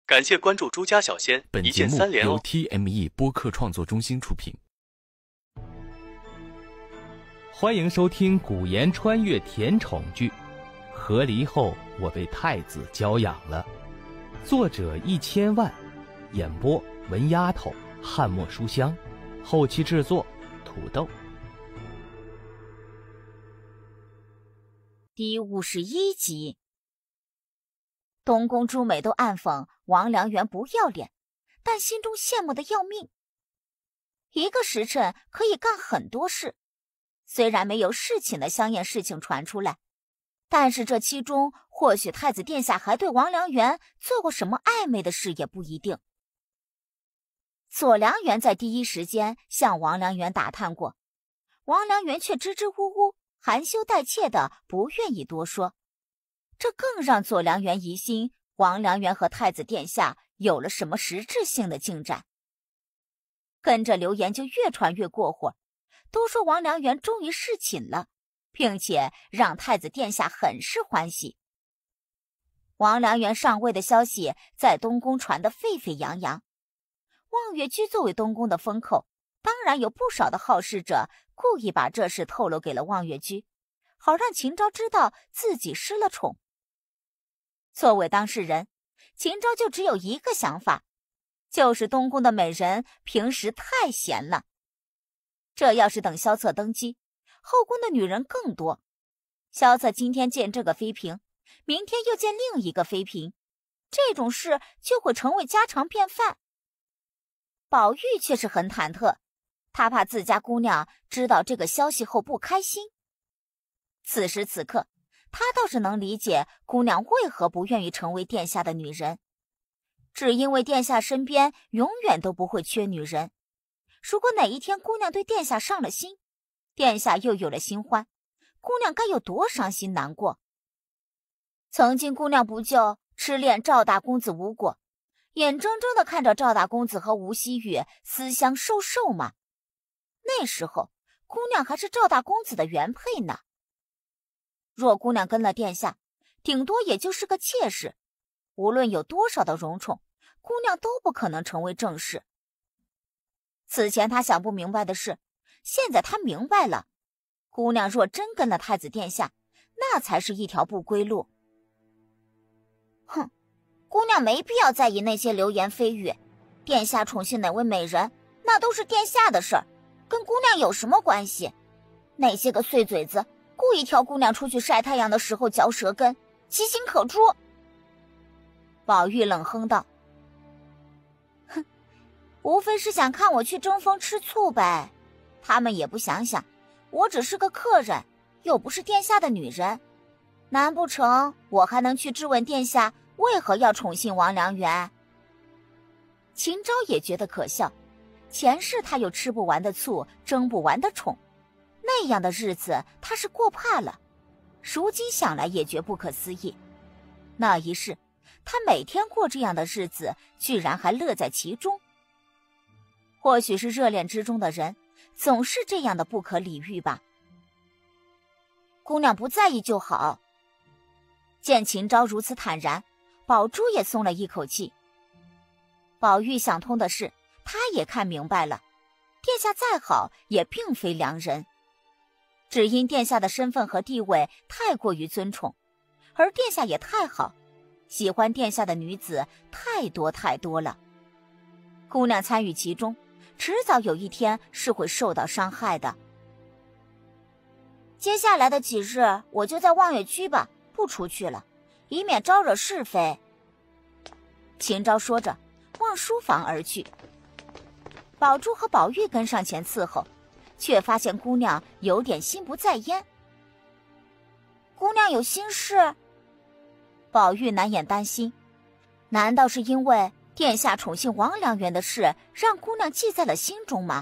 感谢关注朱家小仙，一本节目键三连哦。 由 TME 播客创作中心出品。 欢迎收听古言穿越甜宠剧《和离后我被太子娇养了》，作者1000万，演播文丫头、汉墨书香，后期制作土豆。 第51集。东宫朱美都暗讽王良源不要脸，但心中羡慕的要命。一个时辰可以干很多事，虽然没有侍寝的香艳事情传出来，但是这其中或许太子殿下还对王良源做过什么暧昧的事也不一定。左良源在第一时间向王良源打探过，王良源却支支吾吾，含羞带怯的不愿意多说。这更让左良源疑心王良源和太子殿下有了什么实质性的进展。跟着流言就越传越过火，都说王良源终于侍寝了，并且让太子殿下很是欢喜。王良源上位的消息在东宫传得沸沸扬扬，望月居作为东宫的风口，当然有不少的好事者故意把这事透露给了望月居，好让秦昭知道自己失了宠。作为当事人，秦昭就只有一个想法，就是东宫的美人平时太闲了。这要是等萧策登基，后宫的女人更多，萧策今天见这个妃嫔，明天又见另一个妃嫔，这种事就会成为家常便饭。宝玉却是很忐忑，他怕自家姑娘知道这个消息后不开心。此时此刻，他倒是能理解姑娘为何不愿意成为殿下的女人，只因为殿下身边永远都不会缺女人。如果哪一天姑娘对殿下上了心，殿下又有了新欢，姑娘该有多伤心难过。曾经姑娘不就痴恋赵大公子无果，眼睁睁地看着赵大公子和吴希雨私相授受吗？那时候姑娘还是赵大公子的原配呢。若姑娘跟了殿下，顶多也就是个妾室，无论有多少的荣宠，姑娘都不可能成为正室。此前她想不明白的事，现在她明白了，姑娘若真跟了太子殿下，那才是一条不归路。哼，姑娘没必要在意那些流言蜚语，殿下宠幸哪位美人，那都是殿下的事儿，跟姑娘有什么关系？那些个碎嘴子故意挑姑娘出去晒太阳的时候嚼舌根，其心可诛。宝玉冷哼道：哼，无非是想看我去争风吃醋呗，他们也不想想我只是个客人，又不是殿下的女人，难不成我还能去质问殿下为何要宠幸王良源？秦昭也觉得可笑，前世他有吃不完的醋，争不完的宠，那样的日子他是过怕了，如今想来也觉不可思议。那一世他每天过这样的日子，居然还乐在其中。或许是热恋之中的人总是这样的不可理喻吧。姑娘不在意就好。见秦昭如此坦然，宝珠也松了一口气。宝玉想通的是，他也看明白了，殿下再好也并非良人，只因殿下的身份和地位太过于尊崇，而殿下也太好，喜欢殿下的女子太多太多了。姑娘参与其中，迟早有一天是会受到伤害的。接下来的几日我就在望月居吧，不出去了，以免招惹是非。秦昭说着往书房而去，宝珠和宝玉跟上前伺候，却发现姑娘有点心不在焉。姑娘有心事？宝玉难掩担心，难道是因为殿下宠幸王良源的事让姑娘记在了心中吗？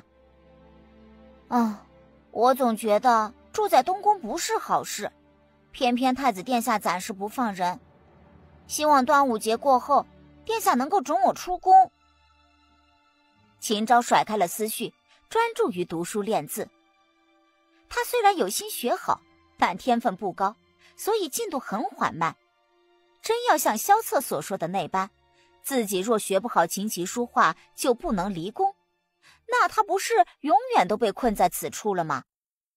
我总觉得住在东宫不是好事，偏偏太子殿下暂时不放人，希望端午节过后殿下能够准我出宫。秦昭甩开了思绪，专注于读书练字。他虽然有心学好，但天分不高，所以进度很缓慢。真要像萧策所说的那般， 自己若学不好琴棋书画，就不能离宫，那他不是永远都被困在此处了吗？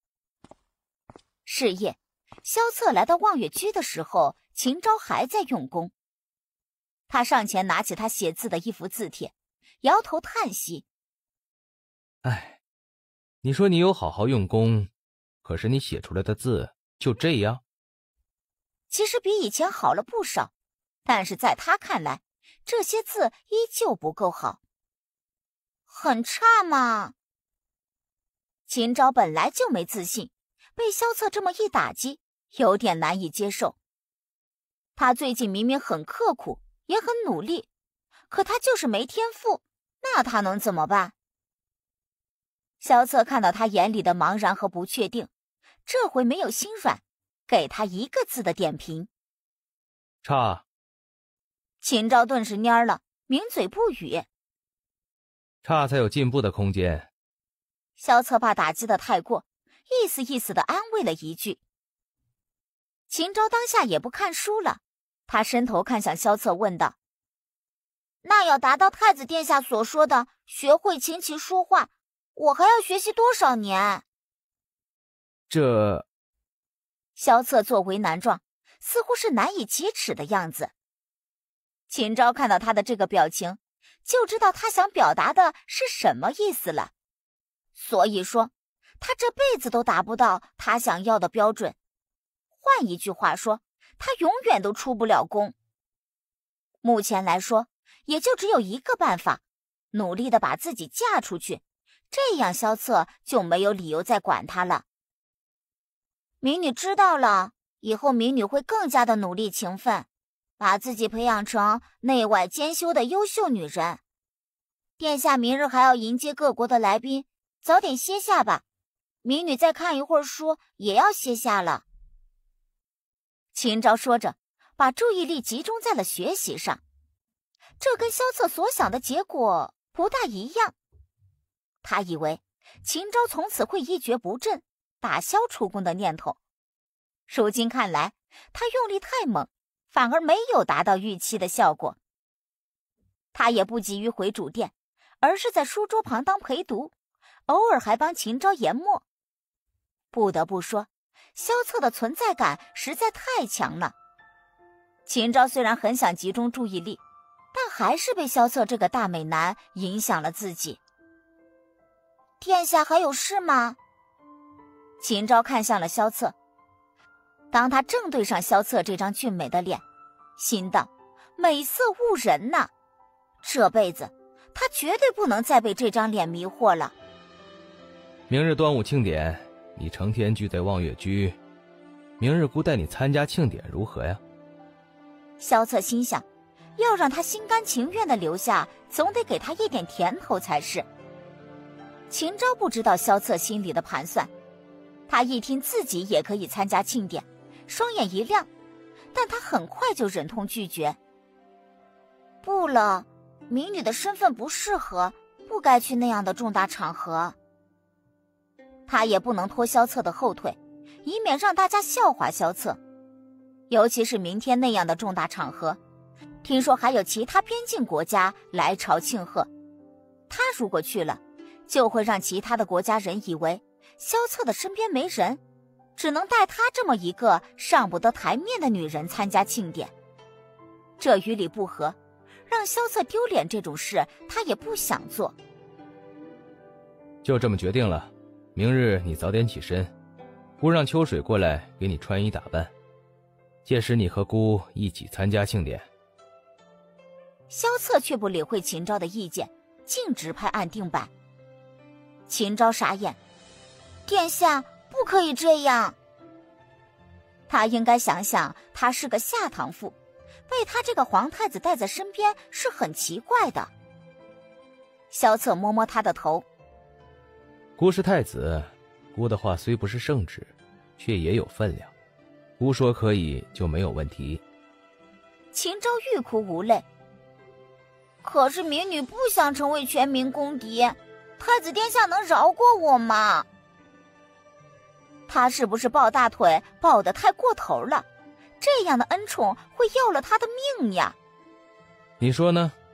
是夜，萧策来到望月居的时候，秦昭还在用功。他上前拿起他写字的一幅字帖，摇头叹息： 哎，你说你有好好用功，可是你写出来的字就这样。 其实比以前好了不少，但是在他看来，这些字依旧不够好。很差嘛。秦昭本来就没自信，被萧策这么一打击，有点难以接受。他最近明明很刻苦，也很努力，可他就是没天赋，那他能怎么办？萧策看到他眼里的茫然和不确定，这回没有心软，给他一个字的点评： 差。 秦昭顿时蔫了，抿嘴不语。 差才有进步的空间。 萧策怕打击得太过，意思意思地安慰了一句。秦昭当下也不看书了，他伸头看向萧策问道：那要达到太子殿下所说的学会琴棋书画，我还要学习多少年？ 这…… 萧策做为难状，似乎是难以启齿的样子。秦昭看到他的这个表情，就知道他想表达的是什么意思了。所以说，他这辈子都达不到他想要的标准。换一句话说，他永远都出不了宫。目前来说，也就只有一个办法，努力的把自己嫁出去，这样萧策就没有理由再管他了。民女知道了，以后民女会更加的努力勤奋，把自己培养成内外兼修的优秀女人。殿下明日还要迎接各国的来宾，早点歇下吧。民女再看一会儿书，也要歇下了。秦昭说着，把注意力集中在了学习上。这跟萧策所想的结果不大一样。他以为秦昭从此会一蹶不振，打消出宫的念头。如今看来，他用力太猛，反而没有达到预期的效果。他也不急于回主殿，而是在书桌旁当陪读，偶尔还帮秦昭研墨。不得不说，萧策的存在感实在太强了。秦昭虽然很想集中注意力，但还是被萧策这个大美男影响了自己。殿下还有事吗？秦昭看向了萧策。当他正对上萧策这张俊美的脸，心道美色误人呐，这辈子他绝对不能再被这张脸迷惑了。 明日端午庆典，你成天聚在望月居，明日姑带你参加庆典如何呀？ 萧策心想，要让他心甘情愿地留下，总得给他一点甜头才是。秦昭不知道萧策心里的盘算，他一听自己也可以参加庆典，双眼一亮，但他很快就忍痛拒绝。不了，民女的身份不适合，不该去那样的重大场合。他也不能拖萧策的后腿，以免让大家笑话萧策。尤其是明天那样的重大场合，听说还有其他边境国家来朝庆贺，他如果去了，就会让其他的国家人以为萧策的身边没人，只能带他这么一个上不得台面的女人参加庆典。这与理不合，让萧策丢脸这种事他也不想做。 就这么决定了，明日你早点起身，姑让秋水过来给你穿衣打扮，届时你和姑一起参加庆典。 萧策却不理会秦昭的意见，径直拍按定板。秦昭傻眼，殿下不可以这样。他应该想想，他是个下堂妇，被他这个皇太子带在身边是很奇怪的。萧策摸摸他的头， 姑是太子，姑的话虽不是圣旨，却也有分量，姑说可以就没有问题。 秦昭欲哭无泪，可是民女不想成为全民公敌，太子殿下能饶过我吗？他是不是抱大腿抱得太过头了？这样的恩宠会要了他的命呀！ 你说呢？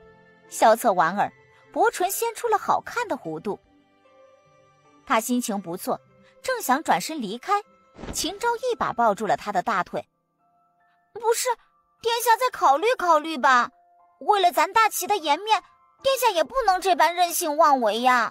萧策莞尔，薄唇掀出了好看的弧度。他心情不错，正想转身离开，秦昭一把抱住了他的大腿。不是，殿下再考虑考虑吧，为了咱大齐的颜面，殿下也不能这般任性妄为呀。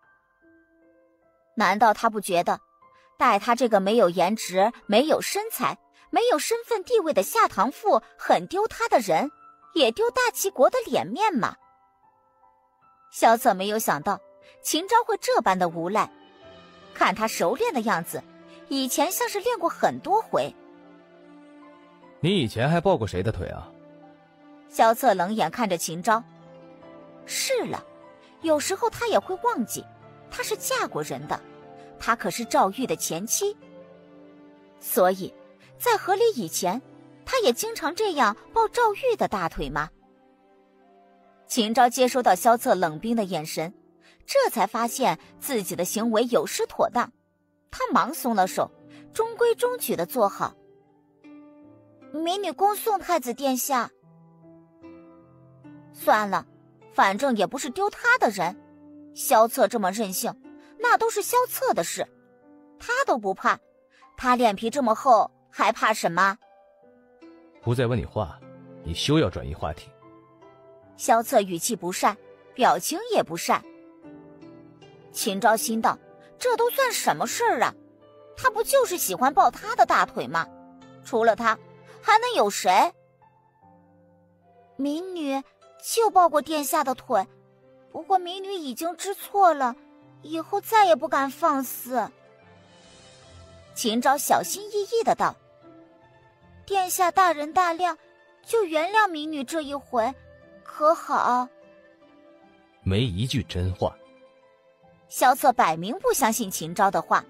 难道他不觉得待他这个没有颜值、没有身材、没有身份地位的下堂妇很丢他的人，也丢大齐国的脸面吗？萧策没有想到秦昭会这般的无赖，看他熟练的样子，以前像是练过很多回。 你以前还抱过谁的腿啊？ 萧策冷眼看着秦昭。是了，有时候他也会忘记，她是嫁过人的，她可是赵玉的前妻。所以在和离以前，他也经常这样抱赵玉的大腿吗？秦昭接收到萧策冷冰的眼神，这才发现自己的行为有失妥当，他忙松了手，中规中矩地坐好。民女恭送太子殿下。算了，反正也不是丢他的人，萧策这么任性，那都是萧策的事，他都不怕，他脸皮这么厚，还怕什么？ 不再问你话，你休要转移话题。 萧策语气不善，表情也不善。秦昭心道，这都算什么事儿啊？他不就是喜欢抱他的大腿吗？除了他，还能有谁？民女就抱过殿下的腿，不过民女已经知错了，以后再也不敢放肆。秦昭小心翼翼地道：殿下大人大量，就原谅民女这一回，可好？ 没一句真话。 萧策摆明不相信秦昭的话。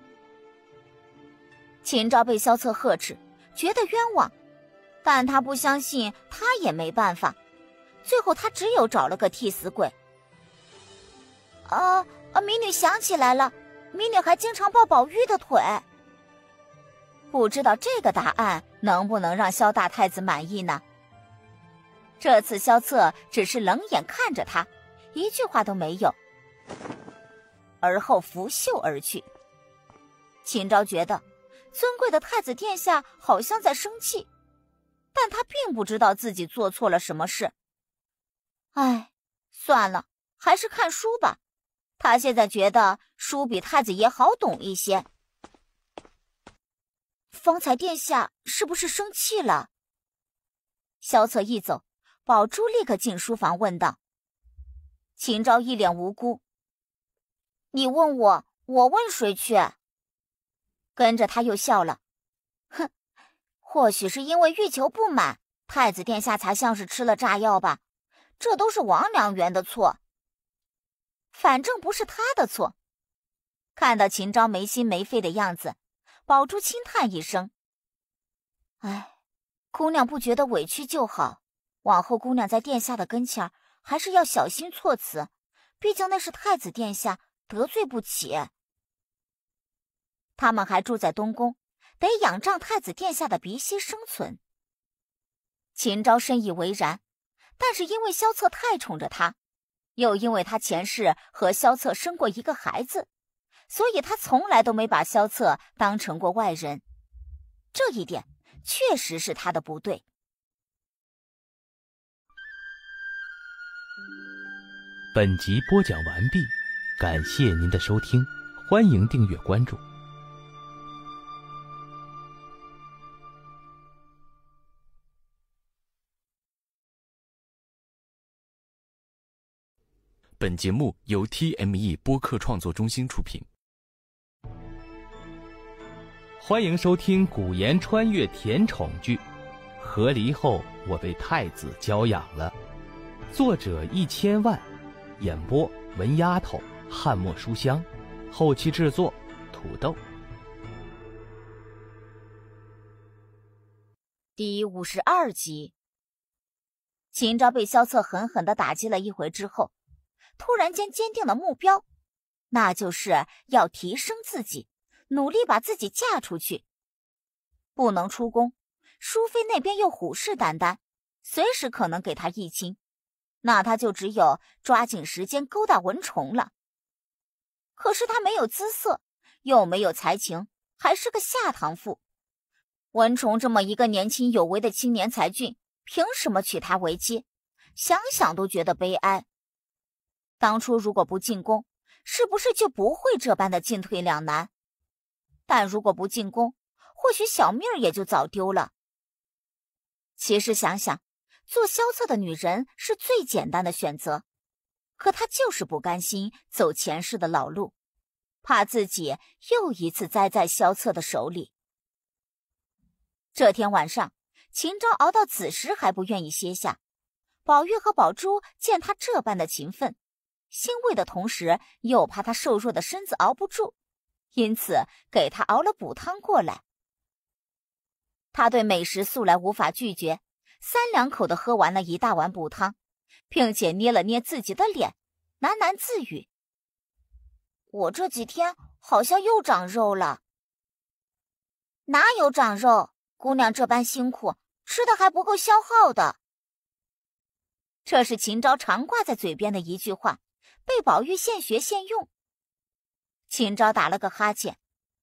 秦昭被萧策呵斥，觉得冤枉，但他不相信，他也没办法。最后他只有找了个替死鬼。民女想起来了，民女还经常抱宝玉的腿。不知道这个答案能不能让萧大太子满意呢？这次萧策只是冷眼看着他，一句话都没有，而后拂袖而去。秦昭觉得尊贵的太子殿下好像在生气，但他并不知道自己做错了什么事。算了，还是看书吧，他现在觉得书比太子爷好懂一些。方才殿下是不是生气了？萧策一走，宝珠立刻进书房问道。秦昭一脸无辜。你问我，我问谁去？跟着他又笑了。哼，或许是因为欲求不满，太子殿下才像是吃了炸药吧，这都是王良源的错。反正不是他的错。看到秦昭没心没肺的样子，宝珠轻叹一声。姑娘不觉得委屈就好，往后姑娘在殿下的跟前还是要小心措辞，毕竟那是太子殿下，得罪不起。他们还住在东宫，得仰仗太子殿下的鼻息生存。秦昭深以为然，但是因为萧策太宠着他，又因为他前世和萧策生过一个孩子，所以他从来都没把萧策当成过外人。这一点确实是他的不对。 本集播讲完毕，感谢您的收听，欢迎订阅关注。 本节目由 TME 播客创作中心出品。 欢迎收听古言穿越甜宠剧《和离后我被太子娇养了》，作者1000万，演播文丫头、汉墨书香，后期制作土豆。 第52集。秦昭被萧策狠狠地打击了一回之后，突然间坚定了目标，那就是要提升自己，努力把自己嫁出去。不能出宫，淑妃那边又虎视眈眈，随时可能给他议亲。 那他就只有抓紧时间勾搭文虫了。可是他没有姿色，又没有才情，还是个下堂妇。文虫这么一个年轻有为的青年才俊，凭什么娶她为妻？想想都觉得悲哀。当初如果不进宫，是不是就不会这般的进退两难？但如果不进宫，或许小命也就早丢了。其实想想，做萧策的女人是最简单的选择，可她就是不甘心走前世的老路，怕自己又一次栽在萧策的手里。这天晚上，秦昭熬到子时还不愿意歇下。宝玉和宝珠见他这般的勤奋，欣慰的同时又怕他瘦弱的身子熬不住，因此给他熬了补汤过来。他对美食素来无法拒绝，3两口的喝完了一大碗补汤，并且捏了捏自己的脸，喃喃自语：我这几天好像又长肉了。哪有长肉？姑娘这般辛苦，吃的还不够消耗的。这是秦昭常挂在嘴边的一句话，被宝玉现学现用。秦昭打了个哈欠，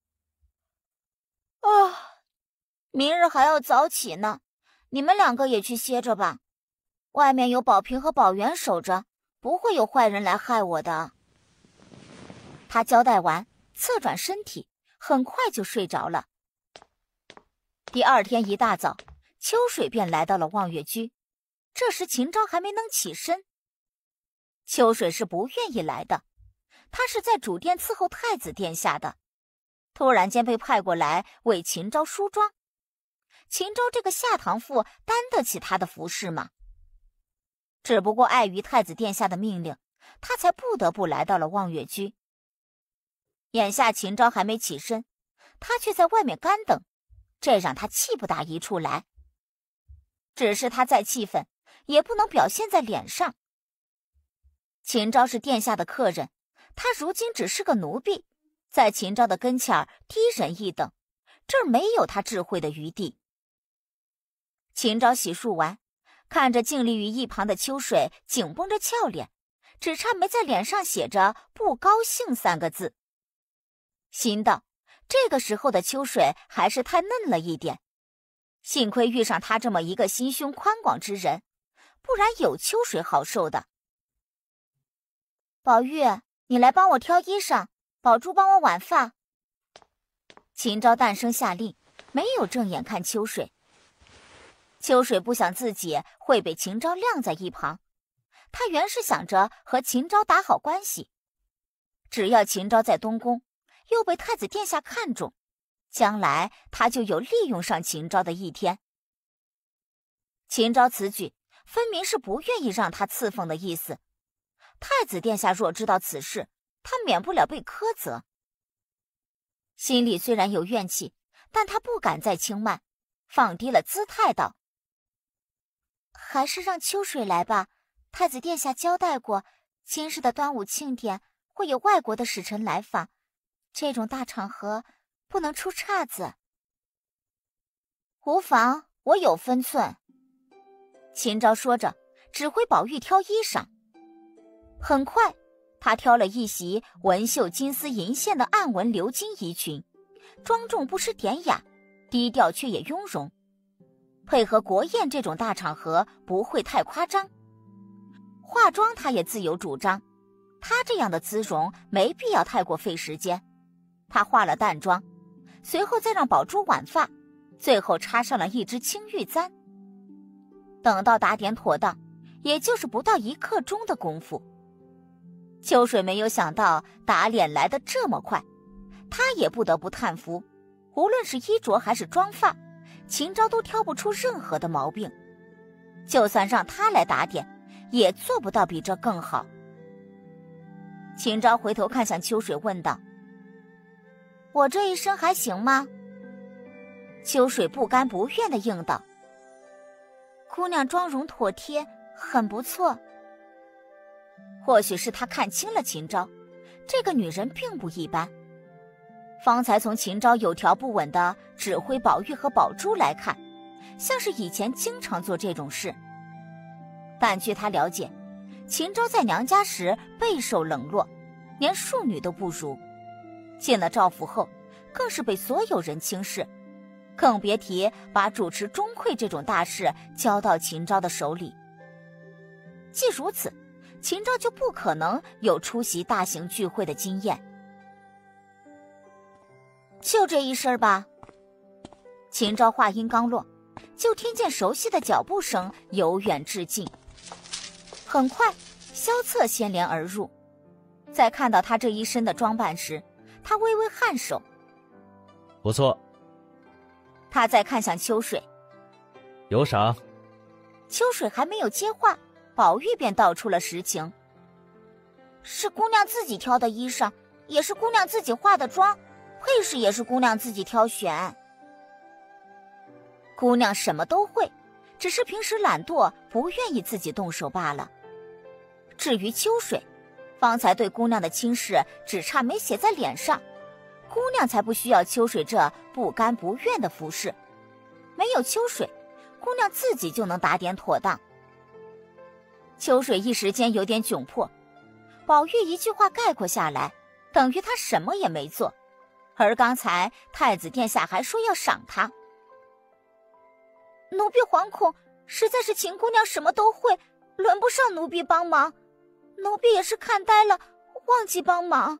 明日还要早起呢，你们2个也去歇着吧。外面有宝平和宝元守着，不会有坏人来害我的。他交代完，侧转身体，很快就睡着了。第二天一大早，秋水便来到了望月居。这时秦昭还没能起身。秋水是不愿意来的，他是在主殿伺候太子殿下的，突然间被派过来为秦昭梳妆。秦昭这个下堂妇担得起他的服侍吗？只不过碍于太子殿下的命令，他才不得不来到了望月居。眼下秦昭还没起身，他却在外面干等，这让他气不打一处来。只是他再气愤，也不能表现在脸上。秦昭是殿下的客人，他如今只是个奴婢，在秦昭的跟前低人一等，这儿没有他智慧的余地。秦昭洗漱完，看着静立于一旁的秋水，紧绷着俏脸，只差没在脸上写着不高兴3个字。心道这个时候的秋水还是太嫩了一点，幸亏遇上他这么一个心胸宽广之人，不然有秋水好受的。宝玉，你来帮我挑衣裳，宝珠帮我挽发。秦昭淡声下令，没有正眼看秋水。秋水不想自己会被秦昭晾在一旁，他原是想着和秦昭打好关系，只要秦昭在东宫又被太子殿下看中，将来他就有利用上秦昭的一天。秦昭此举分明是不愿意让他赐奉的意思，太子殿下若知道此事，他免不了被苛责。心里虽然有怨气，但他不敢再轻慢，放低了姿态道：还是让秋水来吧，太子殿下交代过，今日的端午庆典会有外国的使臣来访，这种大场合不能出岔子。无妨，我有分寸。秦昭说着，指挥宝玉挑衣裳。很快，他挑了一袭纹绣金丝银线的暗纹鎏金衣裙，庄重不失典雅，低调却也雍容。配合国宴这种大场合不会太夸张。化妆他也自有主张，他这样的姿容没必要太过费时间。他化了淡妆，随后再让宝珠挽发，最后插上了一支青玉簪。等到打点妥当，也就是不到1刻钟的功夫。秋水没有想到打脸来得这么快，他也不得不叹服，无论是衣着还是妆发，秦昭都挑不出任何的毛病，就算让他来打点，也做不到比这更好。秦昭回头看向秋水问道：我这一身还行吗？秋水不甘不愿地应道：姑娘妆容妥帖，很不错。或许是他看清了秦昭，这个女人并不一般。方才从秦昭有条不紊地指挥宝玉和宝珠来看，像是以前经常做这种事。但据他了解， 秦昭在娘家时备受冷落，连庶女都不如，进了赵府后更是被所有人轻视，更别提把主持钟馗这种大事交到秦昭的手里。既如此，秦昭就不可能有出席大型聚会的经验。就这一身吧。秦昭话音刚落，就听见熟悉的脚步声由远至近。很快，萧策先连而入。在看到他这一身的装扮时，他微微颔首。 不错。 他再看向秋水。 有赏。 秋水还没有接话，宝玉便道出了实情。是姑娘自己挑的衣裳，也是姑娘自己化的妆，配饰也是姑娘自己挑选。姑娘什么都会，只是平时懒惰，不愿意自己动手罢了。至于秋水，方才对姑娘的轻视只差没写在脸上，姑娘才不需要秋水这不甘不愿的服侍。没有秋水，姑娘自己就能打点妥当。秋水一时间有点窘迫，宝玉一句话概括下来，等于他什么也没做，而刚才太子殿下还说要赏他。奴婢惶恐，实在是秦姑娘什么都会，轮不上奴婢帮忙，奴婢也是看呆了，忘记帮忙。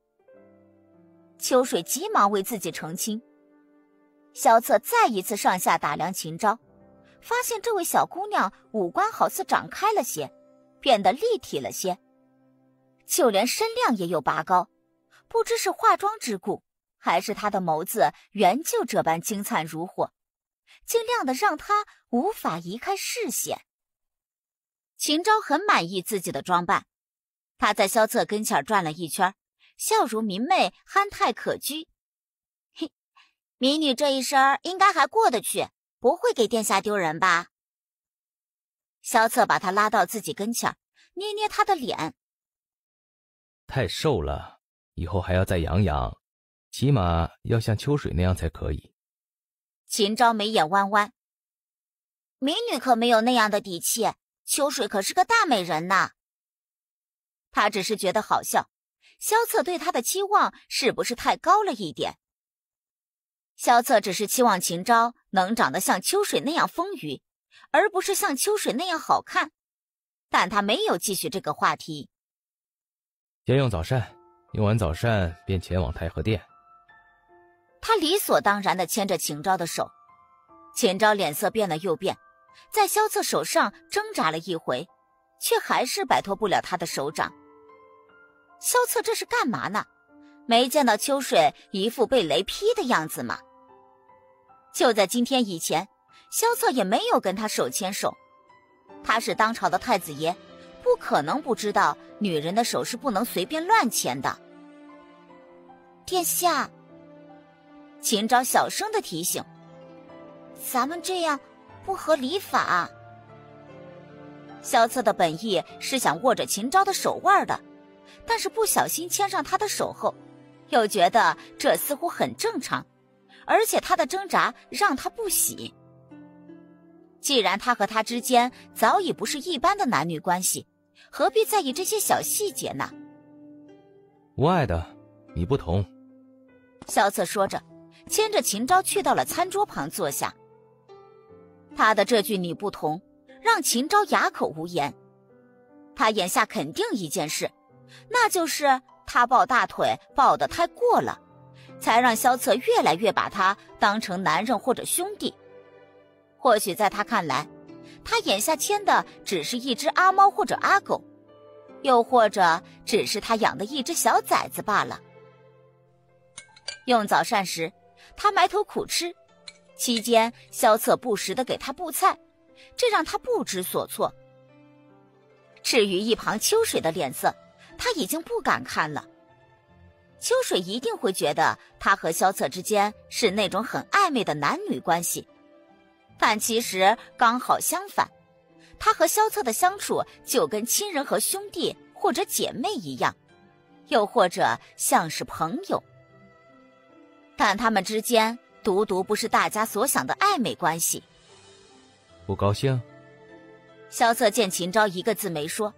秋水急忙为自己澄清。萧策再一次上下打量秦昭，发现这位小姑娘五官好似长开了些，变得立体了些，就连身量也有拔高，不知是化妆之故，还是她的眸子原就这般金灿如火，竟亮得让他无法移开视线。秦昭很满意自己的装扮，他在萧策跟前转了一圈，笑如明媚，憨态可掬。嘿，民女这一身应该还过得去，不会给殿下丢人吧？萧策把他拉到自己跟前，捏捏他的脸。 太瘦了，以后还要再养养，起码要像秋水那样才可以。 秦昭眉眼弯弯，民女可没有那样的底气，秋水可是个大美人呐。他只是觉得好笑，萧策对他的期望是不是太高了一点？萧策只是期望秦昭能长得像秋水那样丰腴，而不是像秋水那样好看，但他没有继续这个话题。 先用早膳，用完早膳便前往太和殿。 他理所当然地牵着秦昭的手，秦昭脸色变了又变，在萧策手上挣扎了一回，却还是摆脱不了他的手掌。萧策这是干嘛呢？没见到秋水一副被雷劈的样子吗？就在今天以前，萧策也没有跟他手牵手。他是当朝的太子爷，不可能不知道女人的手是不能随便乱牵的。殿下，秦昭小声地提醒，咱们这样不合礼法。萧策的本意是想握着秦昭的手腕的，但是不小心牵上他的手后，又觉得这似乎很正常，而且他的挣扎让他不喜。既然他和他之间早已不是一般的男女关系，何必在意这些小细节呢？ 无碍的，你不同。 萧策说着，牵着秦昭去到了餐桌旁坐下。他的这句你不同让秦昭哑口无言。他眼下肯定一件事，那就是他抱大腿抱得太过了，才让萧策越来越把他当成男人或者兄弟。或许在他看来，他眼下牵的只是一只阿猫或者阿狗，又或者只是他养的一只小崽子罢了。用早膳时，他埋头苦吃，期间萧策不时地给他布菜，这让他不知所措。至于一旁秋水的脸色，他已经不敢看了。秋水一定会觉得他和萧策之间是那种很暧昧的男女关系，但其实刚好相反，他和萧策的相处就跟亲人和兄弟或者姐妹一样，又或者像是朋友。但他们之间独独不是大家所想的暧昧关系。 不高兴？ 萧策见秦昭一个字没说，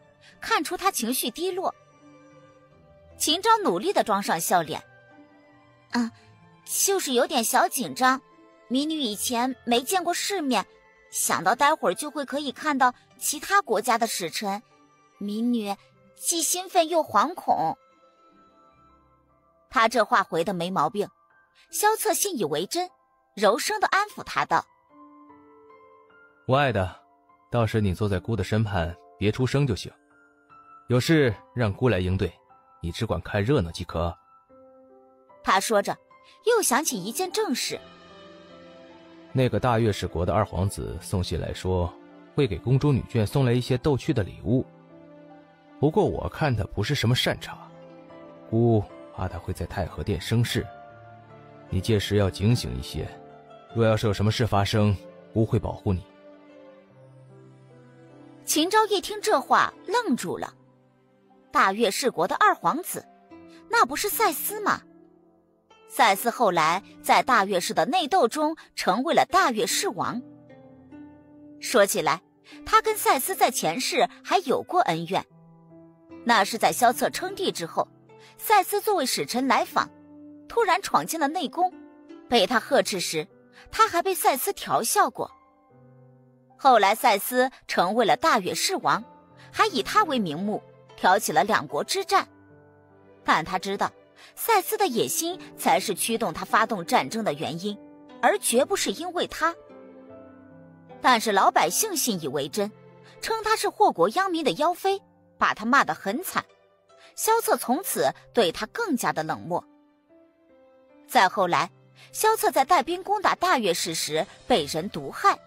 看出他情绪低落。秦昭努力地装上笑脸，就是有点小紧张，民女以前没见过世面，想到待会儿就会可以看到其他国家的使臣，民女既兴奋又惶恐。他这话回得没毛病，萧策信以为真，柔声地安抚他道： 我爱的，到时你坐在姑的身畔，别出声就行，有事让姑来应对，你只管看热闹即可。 他说着又想起一件正事， 那个大月氏国的二皇子送信来说，会给公主女眷送来一些逗趣的礼物，不过我看他不是什么善茬，姑怕他会在太和殿生事，你届时要警醒一些，若要是有什么事发生，姑会保护你。 秦昭一听这话愣住了，大月氏国的二皇子，那不是赛斯吗？赛斯后来在大月氏的内斗中成为了大月氏王。说起来，他跟赛斯在前世还有过恩怨，那是在萧策称帝之后，赛斯作为使臣来访，突然闯进了内宫，被他呵斥时，他还被赛斯调笑过。后来赛斯成为了大月氏王，还以他为名目挑起了两国之战，但他知道赛斯的野心才是驱动他发动战争的原因，而绝不是因为他。但是老百姓信以为真，称他是祸国殃民的妖妃，把他骂得很惨。萧策从此对他更加的冷漠。再后来，萧策在带兵攻打大月氏时被人毒害。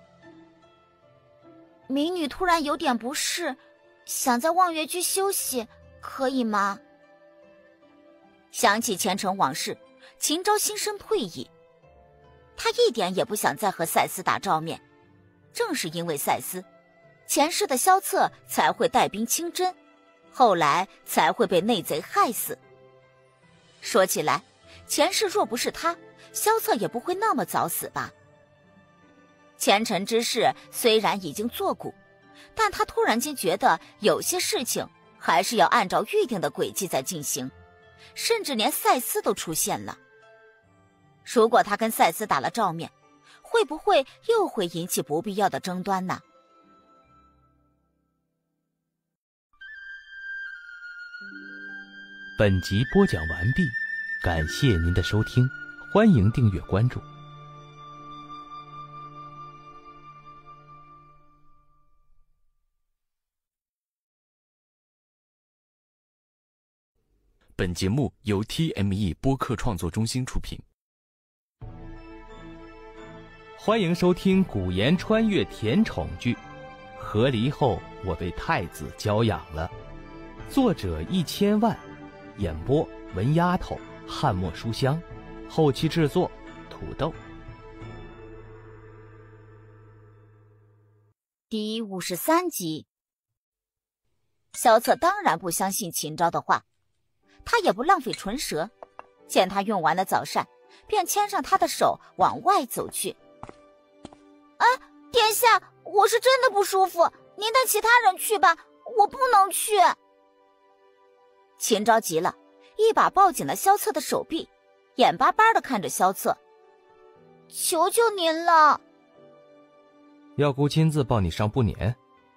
民女突然有点不适，想在望月居休息，可以吗？想起前尘往事，秦昭心生退意。他一点也不想再和赛斯打照面，正是因为赛斯，前世的萧策才会带兵清真，后来才会被内贼害死。说起来，前世若不是他，萧策也不会那么早死吧。前尘之事虽然已经作古，但他突然间觉得有些事情还是要按照预定的轨迹在进行，甚至连赛斯都出现了。如果他跟赛斯打了照面，会不会又会引起不必要的争端呢？ 本集播讲完毕，感谢您的收听，欢迎订阅关注。 本节目由 TME 播客创作中心出品。 欢迎收听古言穿越甜宠剧《和离后我被太子娇养了》，作者1000万，演播文丫头、汉墨书香，后期制作土豆。 第53集。萧策当然不相信秦昭的话，他也不浪费唇舌，见他用完了早膳，便牵上他的手往外走去。殿下，我是真的不舒服，您带其他人去吧，我不能去。秦昭急了，一把抱紧了萧策的手臂，眼巴巴地看着萧策。求求您了。 要姑亲自抱你上不撵？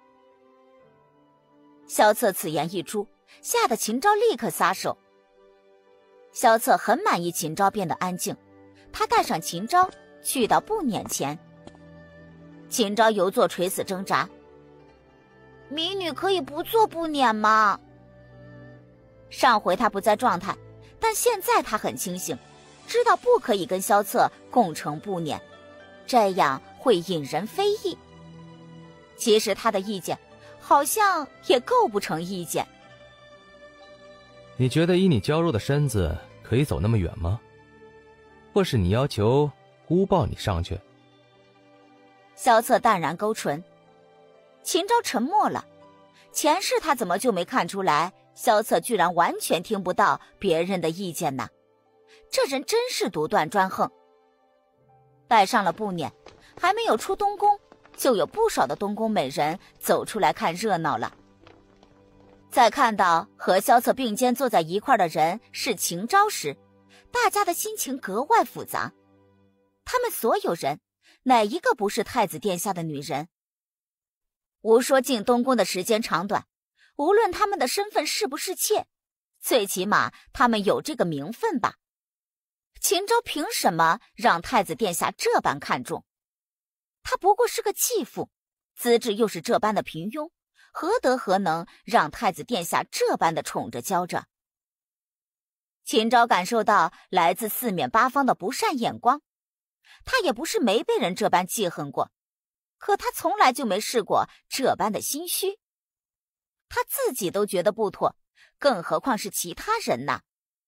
萧策此言一出，吓得秦昭立刻撒手。萧策很满意秦昭变得安静，他带上秦昭去到不撵前。秦昭犹做垂死挣扎，民女可以不做不撵吗？上回他不在状态，但现在他很清醒，知道不可以跟萧策共成不撵，这样会引人非议。其实他的意见好像也构不成意见。 你觉得以你娇弱的身子可以走那么远吗？或是你要求姑抱你上去？ 萧策淡然勾唇。秦昭沉默了，前世他怎么就没看出来萧策居然完全听不到别人的意见呢？这人真是独断专横。带上了不撵，还没有出东宫，就有不少的东宫美人走出来看热闹了。 在看到和萧策并肩坐在一块的人是秦昭时，大家的心情格外复杂。他们所有人，哪一个不是太子殿下的女人？无说进东宫的时间长短，无论他们的身份是不是妾，最起码他们有这个名分吧。秦昭凭什么让太子殿下这般看重？他不过是个继父，资质又是这般的平庸，何德何能让太子殿下这般的宠着娇着？秦昭感受到来自四面八方的不善眼光，他也不是没被人这般记恨过，可他从来就没试过这般的心虚。他自己都觉得不妥，更何况是其他人呢？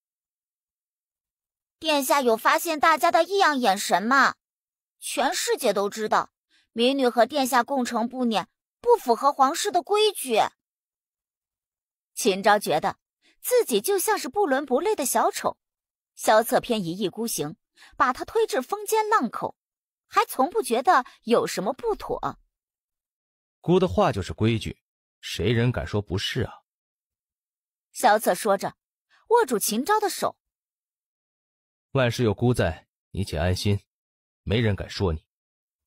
殿下有发现大家的异样眼神吗？全世界都知道，民女和殿下共成不辇，不符合皇室的规矩。秦昭觉得自己就像是不伦不类的小丑，萧策偏一意孤行，把他推至风尖浪口，还从不觉得有什么不妥。 姑的话就是规矩，谁人敢说不是啊？ 萧策说着，握住秦昭的手。 万事有姑在，你且安心，没人敢说你。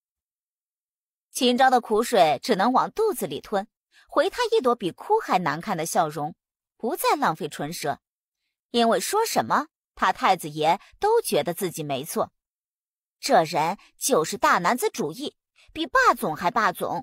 秦昭的苦水只能往肚子里吞，回他一朵比哭还难看的笑容，不再浪费唇舌，因为说什么他太子爷都觉得自己没错。这人就是大男子主义，比霸总还霸总。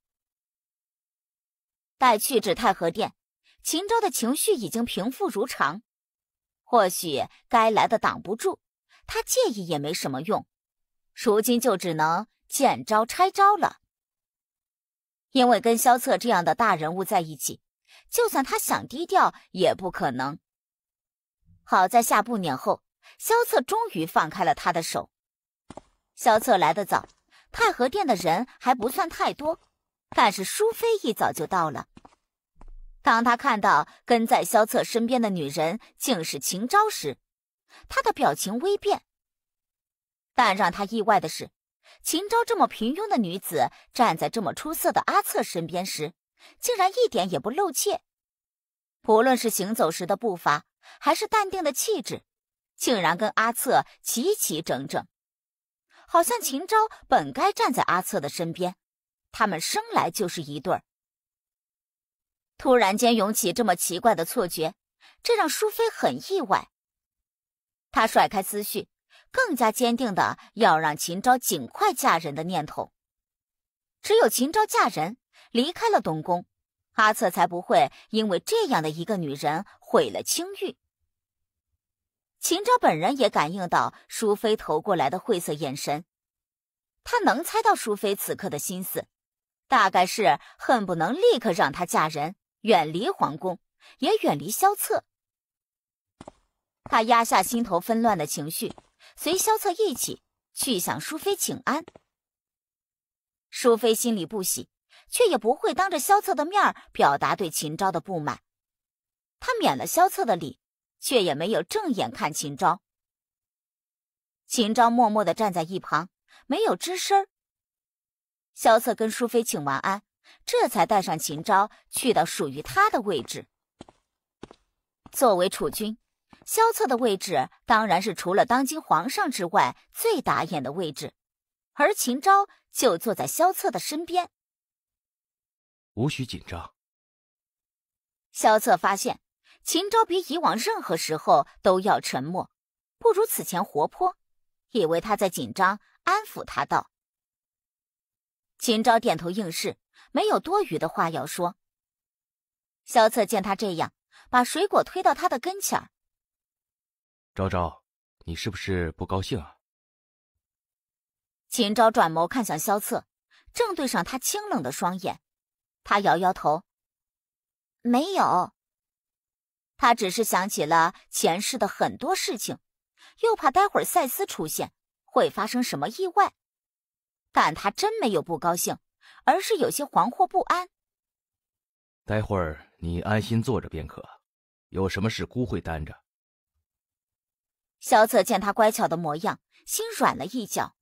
待去至太和殿，秦昭的情绪已经平复如常。或许该来的挡不住，他介意也没什么用，如今就只能见招拆招了。因为跟萧策这样的大人物在一起，就算他想低调也不可能。好在下步辇后，萧策终于放开了他的手。萧策来得早，太和殿的人还不算太多，但是淑妃一早就到了。当他看到跟在萧策身边的女人竟是秦昭时，他的表情微变。但让他意外的是，秦昭这么平庸的女子站在这么出色的阿策身边时，竟然一点也不露怯。不论是行走时的步伐，还是淡定的气质，竟然跟阿策齐齐整整，好像秦昭本该站在阿策的身边，他们生来就是一对儿。突然间涌起这么奇怪的错觉，这让淑妃很意外。她甩开思绪，更加坚定的要让秦昭尽快嫁人的念头。只有秦昭嫁人，离开了东宫，阿策才不会因为这样的一个女人毁了清誉。秦昭本人也感应到淑妃投过来的晦涩眼神，他能猜到淑妃此刻的心思，大概是恨不能立刻让她嫁人，远离皇宫，也远离萧策。他压下心头纷乱的情绪，随萧策一起去向淑妃请安。淑妃心里不喜，却也不会当着萧策的面表达对秦昭的不满。他免了萧策的礼，却也没有正眼看秦昭。秦昭默默地站在一旁，没有吱声。萧策跟淑妃请完安，这才带上秦昭去到属于他的位置。作为储君，萧策的位置当然是除了当今皇上之外最打眼的位置，而秦昭就坐在萧策的身边。 无需紧张。 萧策发现秦昭比以往任何时候都要沉默，不如此前活泼，以为他在紧张，安抚他道。秦昭点头应是，没有多余的话要说。萧策见他这样，把水果推到他的跟前儿。 昭昭，你是不是不高兴啊？ 秦昭转眸看向萧策，正对上他清冷的双眼。他摇摇头，没有。他只是想起了前世的很多事情，又怕待会儿赛斯出现，会发生什么意外。但他真没有不高兴，而是有些惶惑不安。 待会儿你安心坐着便可，有什么事姑会担着。 萧策见他乖巧的模样，心软了一角。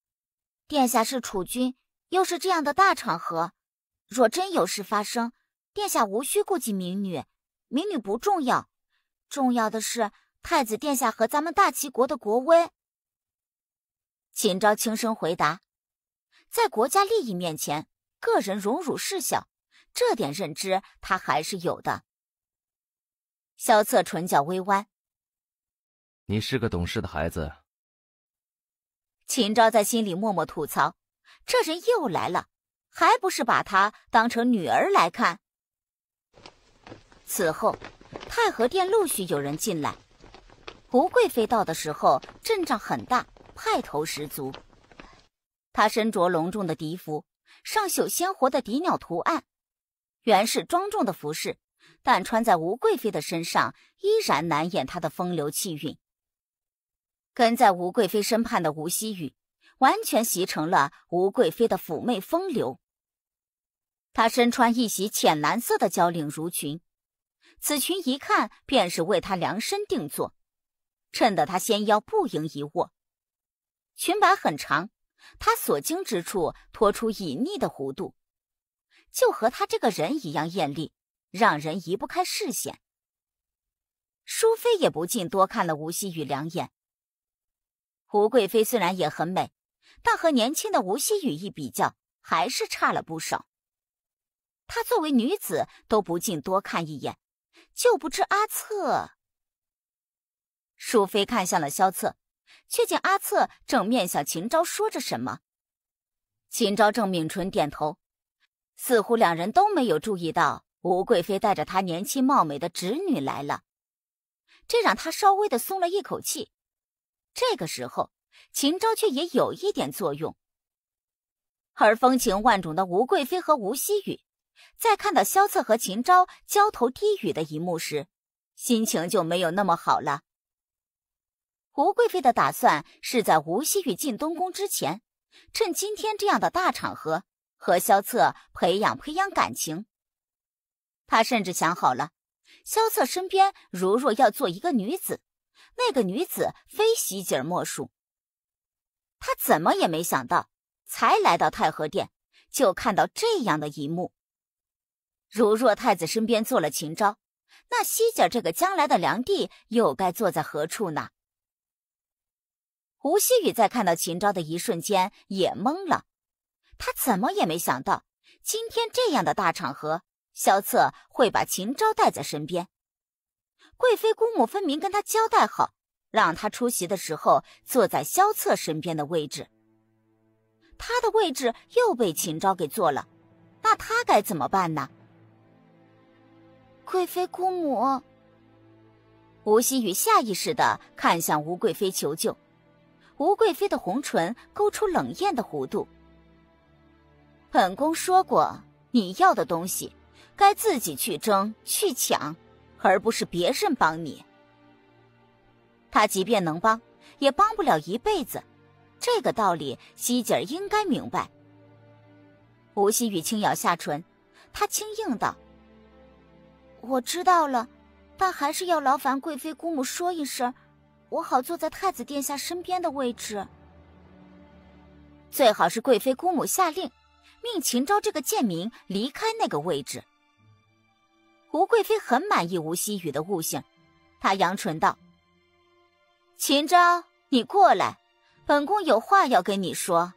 殿下是储君，又是这样的大场合，若真有事发生， 殿下无需顾及民女，民女不重要，重要的是太子殿下和咱们大齐国的国威。秦昭轻声回答，在国家利益面前，个人荣辱事小，这点认知他还是有的。萧策唇角微弯， 你是个懂事的孩子。 秦昭在心里默默吐槽，这人又来了，还不是把他当成女儿来看。此后太和殿陆续有人进来，胡贵妃到的时候阵仗很大，派头十足。她身着隆重的狄服，上绣鲜活的敌鸟图案，原是庄重的服饰，但穿在吴贵妃的身上依然难掩她的风流气韵。跟在吴贵妃身畔的吴希雨完全习成了吴贵妃的妩媚风流。她身穿一袭浅蓝色的交领襦裙，此裙一看便是为她量身定做，衬得她纤腰不盈一握。裙摆很长，她所经之处拖出旖旎的弧度，就和她这个人一样艳丽，让人移不开视线。淑妃也不禁多看了吴希雨两眼。吴贵妃虽然也很美，但和年轻的吴希雨一比较，还是差了不少。她作为女子都不禁多看一眼，就不知阿策。淑妃看向了萧策，却见阿策正面向秦昭说着什么。秦昭正抿唇点头，似乎两人都没有注意到吴贵妃带着她年轻貌美的侄女来了，这让她稍微的松了一口气。这个时候秦昭却也有一点作用。而风情万种的吴贵妃和吴希雨在看到萧策和秦昭交头低语的一幕时，心情就没有那么好了。吴贵妃的打算是在吴希雨进东宫之前，趁今天这样的大场合和萧策培养感情。她甚至想好了，萧策身边如若要做一个女子，那个女子非希姐莫属。她怎么也没想到，才来到太和殿就看到这样的一幕。如若太子身边坐了秦昭，那希姐这个将来的良娣又该坐在何处呢？吴希雨在看到秦昭的一瞬间也懵了，他怎么也没想到今天这样的大场合，萧策会把秦昭带在身边。贵妃姑母分明跟他交代好，让他出席的时候坐在萧策身边的位置，他的位置又被秦昭给坐了，那他该怎么办呢？贵妃姑母，吴希雨下意识地看向吴贵妃求救。吴贵妃的红唇勾出冷艳的弧度。本宫说过，你要的东西该自己去争去抢，而不是别人帮你。他即便能帮，也帮不了一辈子，这个道理希姐儿应该明白。吴希雨轻咬下唇，她轻应道：我知道了，但还是要劳烦贵妃姑母说一声，我好坐在太子殿下身边的位置。最好是贵妃姑母下令，命秦昭这个贱民离开那个位置。吴贵妃很满意吴希雨的悟性，她扬唇道：秦昭，你过来，本宫有话要跟你说。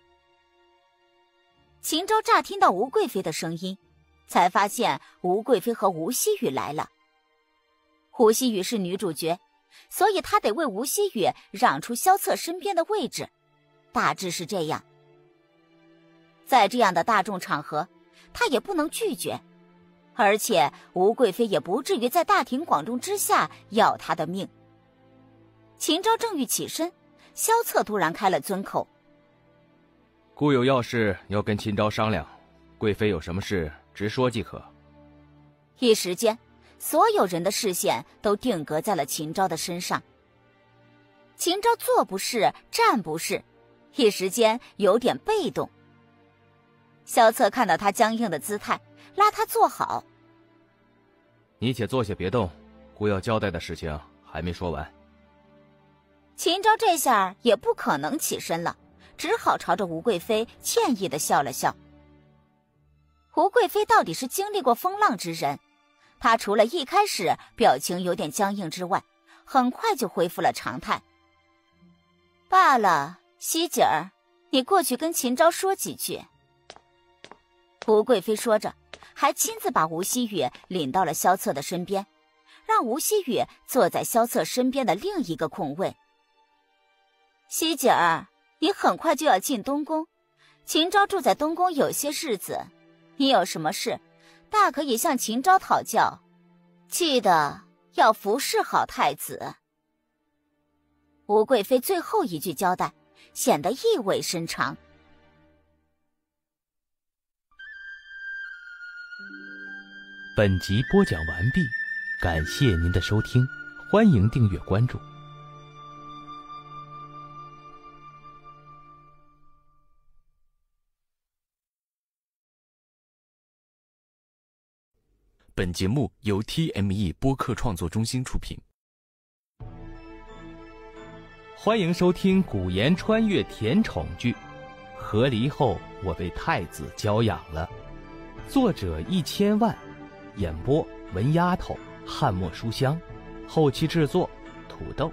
秦昭乍听到吴贵妃的声音，才发现吴贵妃和吴希雨来了。吴希雨是女主角，所以她得为吴希雨让出萧策身边的位置，大致是这样。在这样的大众场合，她也不能拒绝，而且吴贵妃也不至于在大庭广众之下要她的命。秦昭正欲起身，萧策突然开了尊口： 孤有要事要跟秦昭商量，贵妃有什么事直说即可。 一时间所有人的视线都定格在了秦昭的身上。秦昭坐不是站不是，一时间有点被动。萧策看到他僵硬的姿态，拉他坐好。 你且坐下别动，孤要交代的事情还没说完。 秦昭这下也不可能起身了，只好朝着吴贵妃歉意地笑了笑。 胡贵妃到底是经历过风浪之人，她除了一开始表情有点僵硬之外，很快就恢复了常态。罢了，希姐儿，你过去跟秦昭说几句。胡贵妃说着，还亲自把吴希雨领到了萧策的身边，让吴希雨坐在萧策身边的另一个空位。希姐儿，你很快就要进东宫，秦昭住在东宫有些日子，你有什么事大可以向秦昭讨教，记得要服侍好太子。吴贵妃最后一句交代显得意味深长。 本集播讲完毕，感谢您的收听，欢迎订阅关注。 本节目由 TME 播客创作中心出品。 欢迎收听古言穿越甜宠剧《和离后我被太子娇养了》，作者1000万，演播文丫头、汉墨书香，后期制作土豆。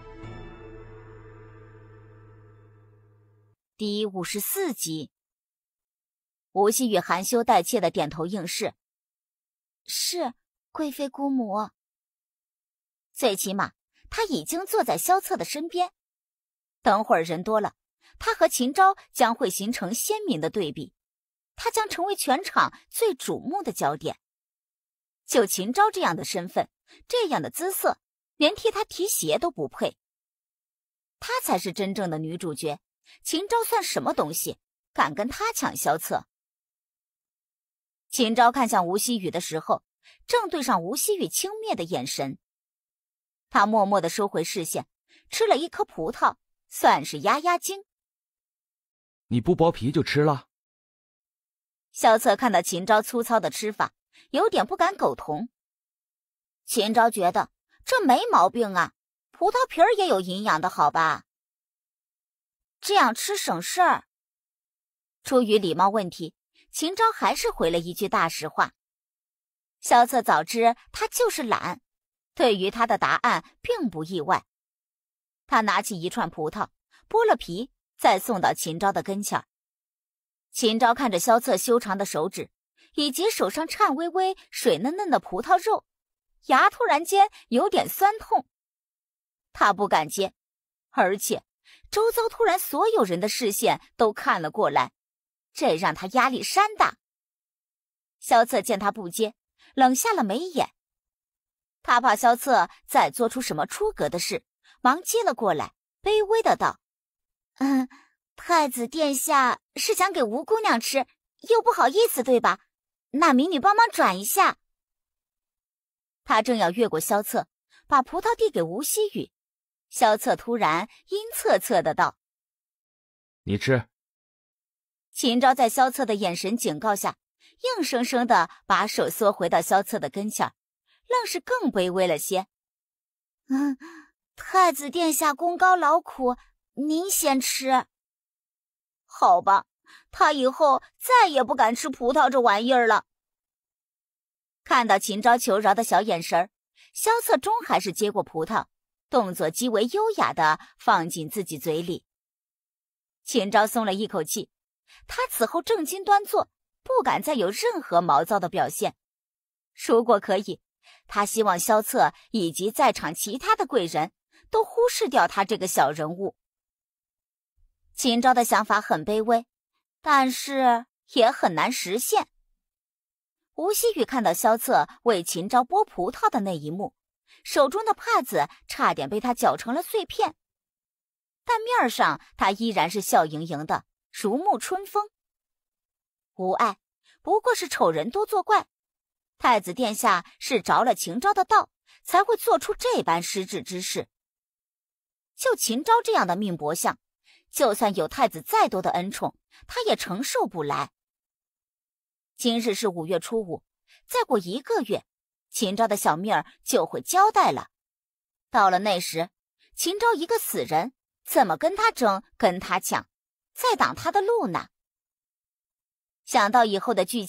第54集。吴希雨含羞带怯的点头应是。是，贵妃姑母。最起码他已经坐在萧策的身边，等会儿人多了，他和秦昭将会形成鲜明的对比，他将成为全场最瞩目的焦点。就秦昭这样的身份，这样的姿色，连替他提鞋都不配。她才是真正的女主角，秦昭算什么东西，敢跟他抢萧策？秦昭看向吴希雨的时候，正对上吴希雨轻蔑的眼神。他默默地收回视线，吃了一颗葡萄，算是压压惊。 你不剥皮就吃了？ 萧策看到秦昭粗糙的吃法，有点不敢苟同。秦昭觉得这没毛病啊，葡萄皮儿也有营养的好吧？这样吃省事儿。出于礼貌问题，秦昭还是回了一句大实话。萧策早知他就是懒，对于他的答案并不意外。他拿起一串葡萄，剥了皮，再送到秦昭的跟前。秦昭看着萧策修长的手指，以及手上颤巍巍、水嫩嫩的葡萄肉，牙突然间有点酸痛。他不敢接，而且周遭突然所有人的视线都看了过来，这让他压力山大。萧策见他不接，冷下了眉眼。他怕萧策再做出什么出格的事，忙接了过来，卑微的道：太子殿下是想给吴姑娘吃，又不好意思对吧？那民女帮忙转一下。他正要越过萧策，把葡萄递给吴希雨，萧策突然阴恻恻的道： 你吃。 秦昭在萧策的眼神警告下，硬生生的把手缩回到萧策的跟前，愣是更卑微了些。太子殿下功高劳苦，您先吃。好吧，他以后再也不敢吃葡萄这玩意儿了。看到秦昭求饶的小眼神，萧策终还是接过葡萄，动作极为优雅的放进自己嘴里。秦昭松了一口气，他此后正襟端坐，不敢再有任何毛躁的表现。如果可以，他希望萧策以及在场其他的贵人都忽视掉他这个小人物。秦昭的想法很卑微，但是也很难实现。吴希雨看到萧策为秦昭剥葡萄的那一幕，手中的帕子差点被他搅成了碎片，但面上他依然是笑盈盈的，如沐春风。无碍，不过是丑人多作怪，太子殿下是着了秦昭的道，才会做出这般失智之事。就秦昭这样的命薄相，就算有太子再多的恩宠，他也承受不来。今日是5月初5，再过1个月，秦昭的小命儿就会交代了。到了那时，秦昭一个死人，怎么跟他争，跟他抢，再挡他的路呢？想到以后的剧情，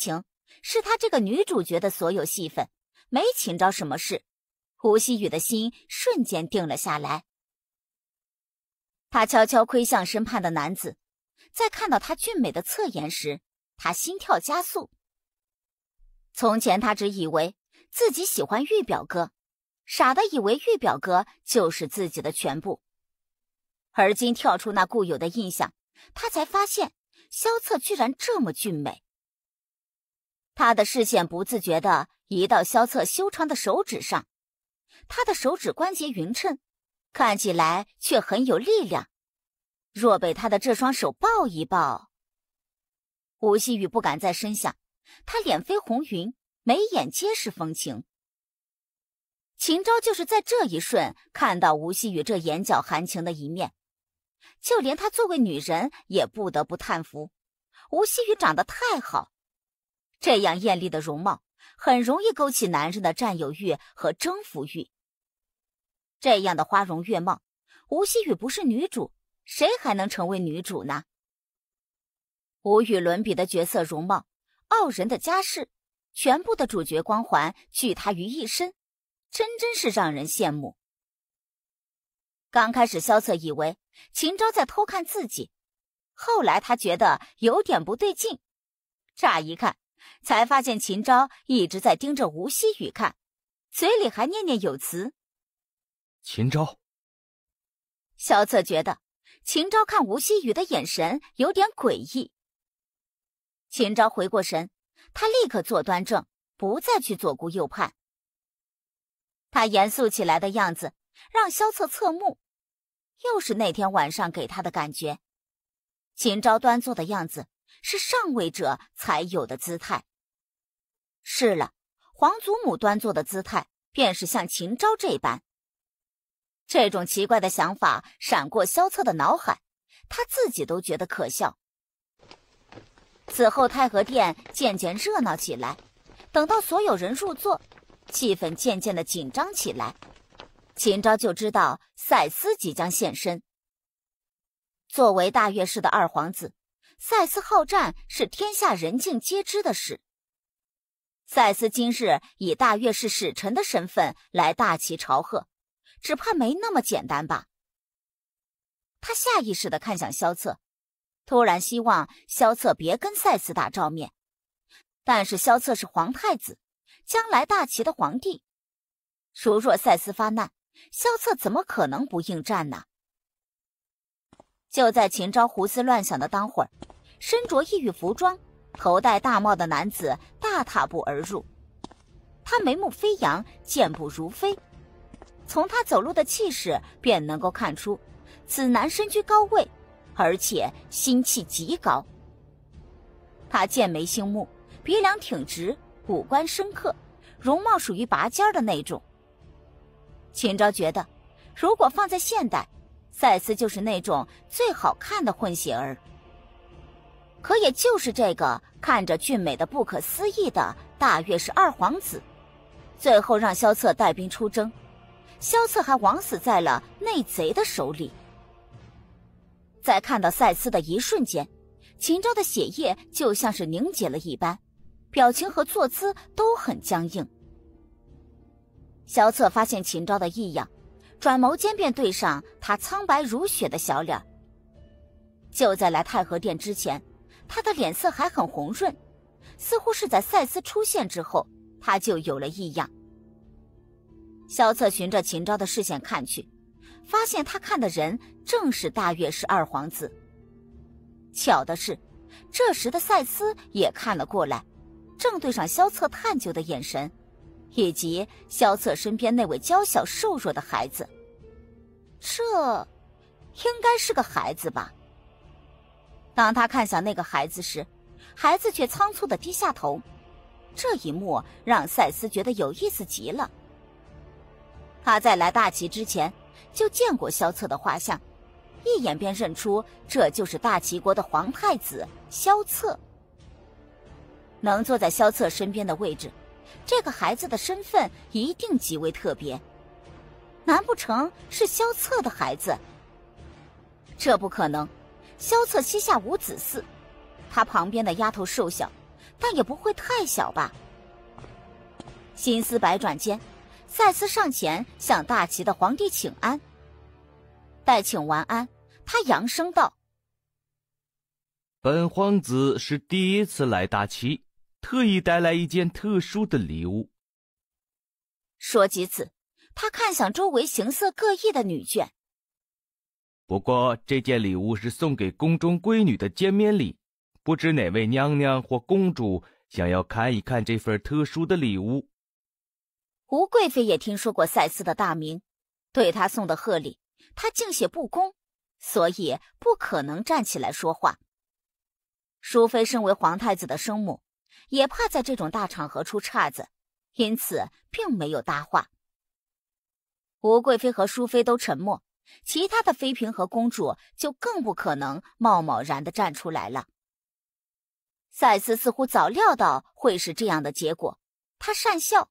是她这个女主角的所有戏份，没秦昭什么事，吴希雨的心瞬间定了下来。他悄悄窥向身畔的男子，在看到他俊美的侧颜时，他心跳加速。从前他只以为自己喜欢玉表哥，傻的以为玉表哥就是自己的全部。而今跳出那固有的印象，他才发现萧策居然这么俊美。他的视线不自觉地移到萧策修长的手指上，他的手指关节匀称，看起来却很有力量。若被他的这双手抱一抱……吴希雨不敢再深想，他脸飞红云，眉眼皆是风情。秦昭就是在这一瞬看到吴希雨这眼角含情的一面，就连她作为女人也不得不叹服，吴希雨长得太好，这样艳丽的容貌很容易勾起男人的占有欲和征服欲。这样的花容月貌，吴希雨不是女主，谁还能成为女主呢？无与伦比的绝色容貌，傲人的家世，全部的主角光环聚她于一身，真是让人羡慕。刚开始萧策以为秦昭在偷看自己，后来他觉得有点不对劲，乍一看才发现秦昭一直在盯着吴希雨看，嘴里还念念有词。 秦昭。 萧策觉得秦昭看吴希雨的眼神有点诡异。秦昭回过神，他立刻坐端正，不再去左顾右盼。他严肃起来的样子让萧策侧目，又是那天晚上给他的感觉。秦昭端坐的样子是上位者才有的姿态。是了，皇祖母端坐的姿态便是像秦昭这般。这种奇怪的想法闪过萧策的脑海，他自己都觉得可笑。此后太和殿渐渐热闹起来，等到所有人入座，气氛渐渐的紧张起来。秦昭就知道赛斯即将现身。作为大乐氏的二皇子，赛斯好战是天下人尽皆知的事。赛斯今日以大乐氏使臣的身份来大齐朝贺，只怕没那么简单吧。他下意识地看向萧策，突然希望萧策别跟赛斯打照面。但是萧策是皇太子，将来大齐的皇帝，如若赛斯发难，萧策怎么可能不应战呢？就在秦昭胡思乱想的当会儿，身着异域服装，头戴大帽的男子大踏步而入。他眉目飞扬，健步如飞，从他走路的气势便能够看出，此男身居高位，而且心气极高。他剑眉星目，鼻梁挺直，五官深刻，容貌属于拔尖的那种。秦昭觉得，如果放在现代，赛斯就是那种最好看的混血儿。可也就是这个看着俊美的不可思议的大乐氏二皇子，最后让萧策带兵出征，萧策还枉死在了内贼的手里。在看到赛斯的一瞬间，秦昭的血液就像是凝结了一般，表情和坐姿都很僵硬。萧策发现秦昭的异样，转眸间便对上他苍白如雪的小脸。就在来太和殿之前，他的脸色还很红润，似乎是在赛斯出现之后，他就有了异样。萧策循着秦昭的视线看去，发现他看的人正是大乐氏二皇子。巧的是，这时的赛斯也看了过来，正对上萧策探究的眼神，以及萧策身边那位娇小瘦弱的孩子。这应该是个孩子吧。当他看向那个孩子时，孩子却仓促地低下头，这一幕让赛斯觉得有意思极了。他在来大齐之前就见过萧策的画像，一眼便认出这就是大齐国的皇太子萧策。能坐在萧策身边的位置，这个孩子的身份一定极为特别，难不成是萧策的孩子？这不可能，萧策膝下无子嗣，他旁边的丫头瘦小， 但也不会太小吧。心思百转间，赛斯上前向大齐的皇帝请安。待请完安，他扬声道： 本皇子是第一次来大齐，特意带来一件特殊的礼物。 说及此，他看向周围形色各异的女眷。 不过这件礼物是送给宫中闺女的见面礼，不知哪位娘娘或公主想要看一看这份特殊的礼物。 吴贵妃也听说过赛斯的大名，对他送的贺礼，他敬谢不恭，所以不可能站起来说话。淑妃身为皇太子的生母，也怕在这种大场合出岔子，因此并没有搭话。吴贵妃和淑妃都沉默，其他的妃嫔和公主就更不可能贸贸然地站出来了。赛斯似乎早料到会是这样的结果，他讪笑：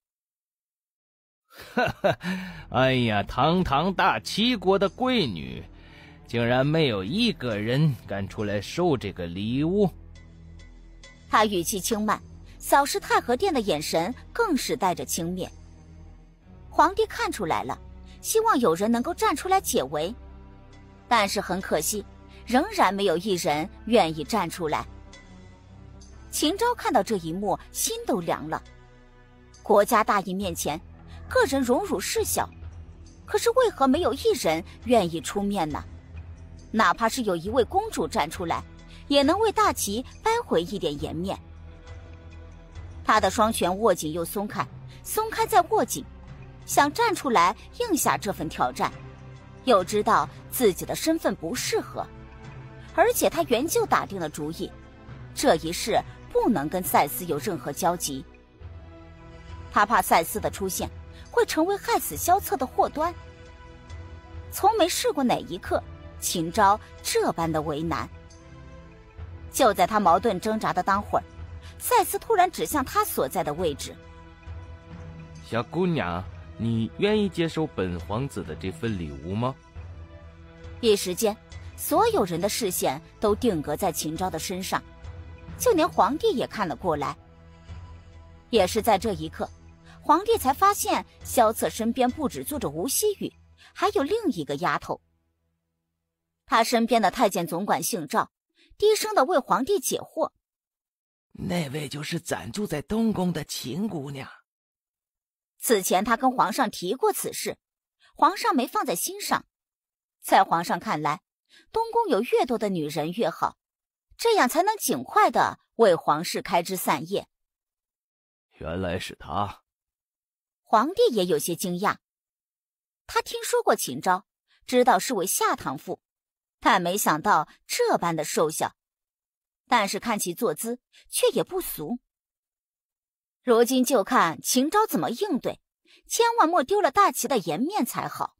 哎呀，堂堂大齐国的贵女，竟然没有一个人敢出来收这个礼物。 他语气轻慢，扫视太和殿的眼神更是带着轻蔑。皇帝看出来了，希望有人能够站出来解围，但是很可惜，仍然没有一人愿意站出来。秦昭看到这一幕，心都凉了。国家大义面前，个人荣辱事小，可是为何没有一人愿意出面呢？哪怕是有一位公主站出来，也能为大齐掰回一点颜面。他的双拳握紧又松开，松开再握紧，想站出来应下这份挑战，又知道自己的身份不适合，而且他原就打定了主意，这一世不能跟赛斯有任何交集。他怕赛斯的出现会成为害死萧策的祸端。从没试过哪一刻秦昭这般的为难。就在他矛盾挣扎的当会儿，赛斯突然指向他所在的位置： 小姑娘，你愿意接受本皇子的这份礼物吗？ 一时间，所有人的视线都定格在秦昭的身上，就连皇帝也看了过来。也是在这一刻，皇帝才发现萧策身边不只坐着吴希雨，还有另一个丫头。他身边的太监总管姓赵，低声地为皇帝解惑： 那位就是暂住在东宫的秦姑娘。 此前他跟皇上提过此事，皇上没放在心上。在皇上看来，东宫有越多的女人越好，这样才能尽快地为皇室开枝散叶。 原来是他。 皇帝也有些惊讶，他听说过秦昭，知道是位下堂妇，但没想到这般的瘦小，但是看其坐姿却也不俗。如今就看秦昭怎么应对，千万莫丢了大齐的颜面才好。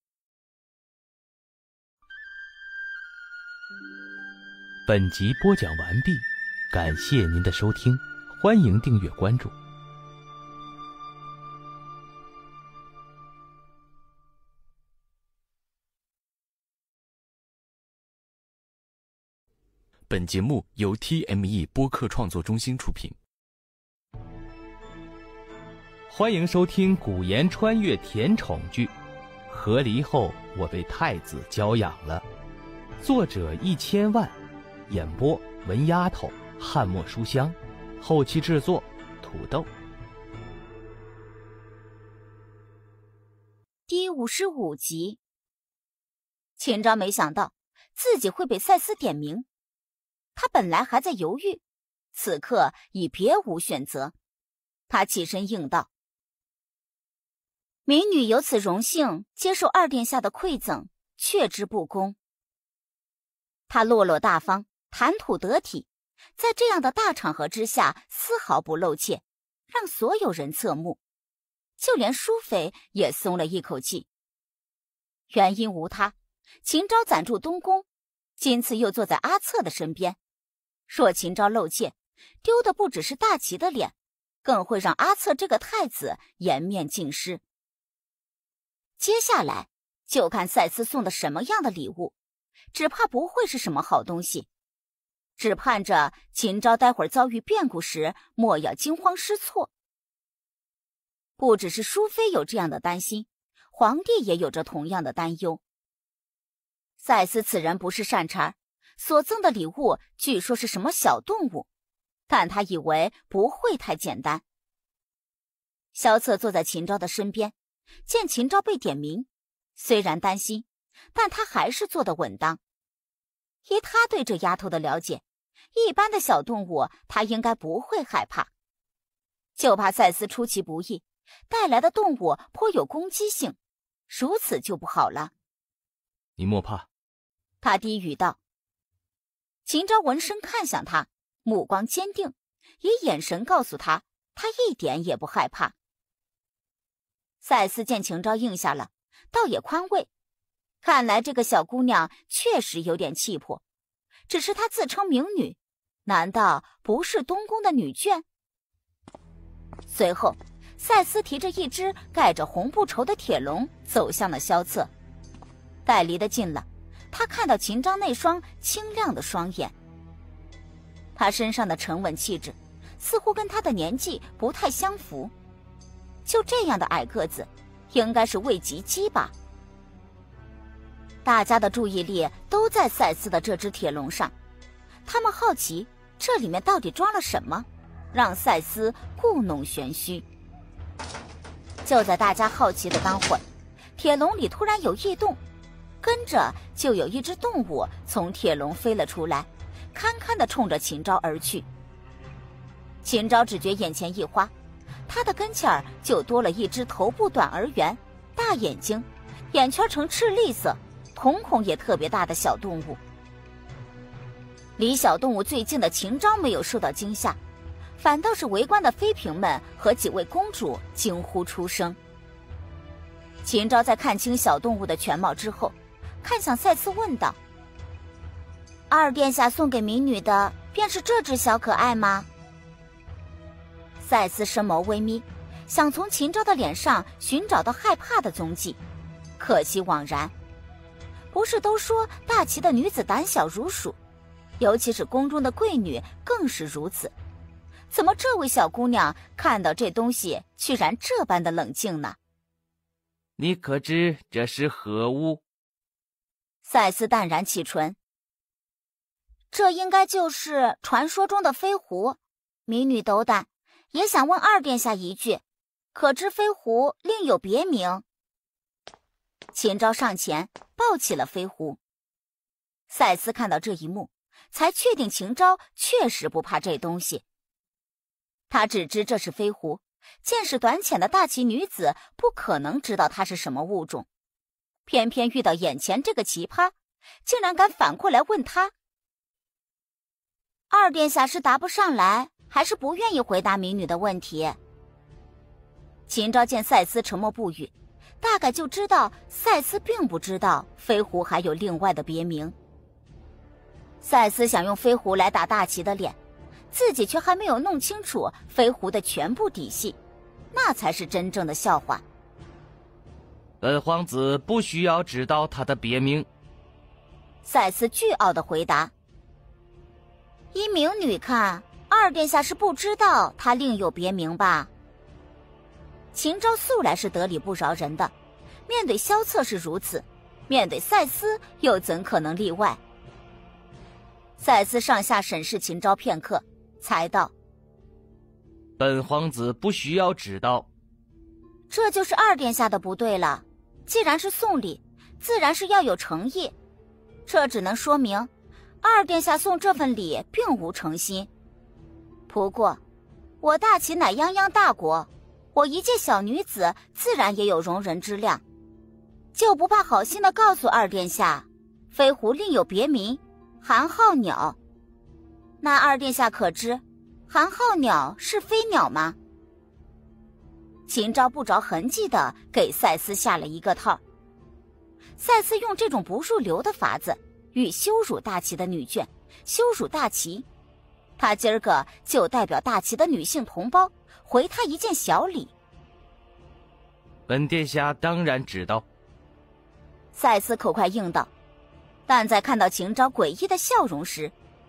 本集播讲完毕，感谢您的收听，欢迎订阅关注。 本节目由 TME 播客创作中心出品。 欢迎收听古言穿越甜宠剧《和离后我被太子娇养了》，作者1000万，演播文丫头、汉墨书香，后期制作土豆。 第55集。秦昭没想到自己会被赛斯点名，他本来还在犹豫，此刻已别无选择。他起身应道：民女有此荣幸接受二殿下的馈赠，却之不恭。他落落大方，谈吐得体，在这样的大场合之下丝毫不露怯，让所有人侧目，就连淑妃也松了一口气。原因无他，秦昭暂住东宫，今次又坐在阿策的身边，若秦昭露怯，丢的不只是大齐的脸，更会让阿策这个太子颜面尽失。接下来就看赛斯送的什么样的礼物，只怕不会是什么好东西。 只盼着秦昭待会儿遭遇变故时，莫要惊慌失措。不只是淑妃有这样的担心，皇帝也有着同样的担忧。赛斯此人不是善茬，所赠的礼物据说是什么小动物，但他以为不会太简单。萧策坐在秦昭的身边，见秦昭被点名，虽然担心，但他还是坐得稳当。依他对这丫头的了解，一般的小动物他应该不会害怕，就怕赛斯出其不意，带来的动物颇有攻击性，如此就不好了。 你莫怕， 他低语道。秦昭闻声看向他，目光坚定，以眼神告诉他，他一点也不害怕。赛斯见秦昭应下了，倒也宽慰，看来这个小姑娘确实有点气魄，只是她自称名女，难道不是东宫的女眷？随后赛斯提着一只盖着红布绸的铁笼走向了萧策。待离得近了，他看到秦昭那双清亮的双眼，他身上的沉稳气质似乎跟他的年纪不太相符，就这样的矮个子，应该是未及笄吧。大家的注意力都在赛斯的这只铁笼上，他们好奇这里面到底装了什么，让赛斯故弄玄虚。就在大家好奇的当会，铁笼里突然有异动，跟着就有一只动物从铁笼飞了出来，堪堪地冲着秦昭而去。秦昭只觉眼前一花，他的跟前儿就多了一只头部短而圆、大眼睛、眼圈呈赤栗色、瞳孔也特别大的小动物。离小动物最近的秦昭没有受到惊吓，反倒是围观的妃嫔们和几位公主惊呼出声。秦昭在看清小动物的全貌之后，看向赛斯问道：“二殿下送给民女的便是这只小可爱吗？”赛斯深眸微眯，想从秦昭的脸上寻找到害怕的踪迹，可惜枉然。不是都说大齐的女子胆小如鼠，尤其是宫中的贵女更是如此，怎么这位小姑娘看到这东西居然这般的冷静呢？ 你可知这是何物？ 赛斯淡然启唇，这应该就是传说中的飞狐。民女斗胆，也想问二殿下一句，可知飞狐另有别名？秦昭上前抱起了飞狐。赛斯看到这一幕，才确定秦昭确实不怕这东西。他只知这是飞狐，见识短浅的大齐女子不可能知道它是什么物种，偏偏遇到眼前这个奇葩，竟然敢反过来问他。二殿下是答不上来，还是不愿意回答民女的问题？秦昭见赛斯沉默不语，大概就知道赛斯并不知道飞狐还有另外的别名。赛斯想用飞狐来打大齐的脸，自己却还没有弄清楚飞狐的全部底细，那才是真正的笑话。 本皇子不需要知道他的别名。 赛斯倨傲地回答。依民女看，二殿下是不知道他另有别名吧？秦昭素来是得理不饶人的，面对萧策是如此，面对赛斯又怎可能例外？赛斯上下审视秦昭片刻，才道： 本皇子不需要知道。 这就是二殿下的不对了，既然是送礼，自然是要有诚意，这只能说明二殿下送这份礼并无诚心。不过我大齐乃泱泱大国，我一介小女子自然也有容人之量，就不怕好心的告诉二殿下，飞狐另有别名寒号鸟。那二殿下可知寒号鸟是飞鸟吗？秦昭不着痕迹地给赛斯下了一个套。赛斯用这种不入流的法子与羞辱大齐的女眷，羞辱大齐，他今儿个就代表大齐的女性同胞回他一件小礼。 本殿下当然知道。 赛斯口快应道，但在看到秦昭诡异的笑容时，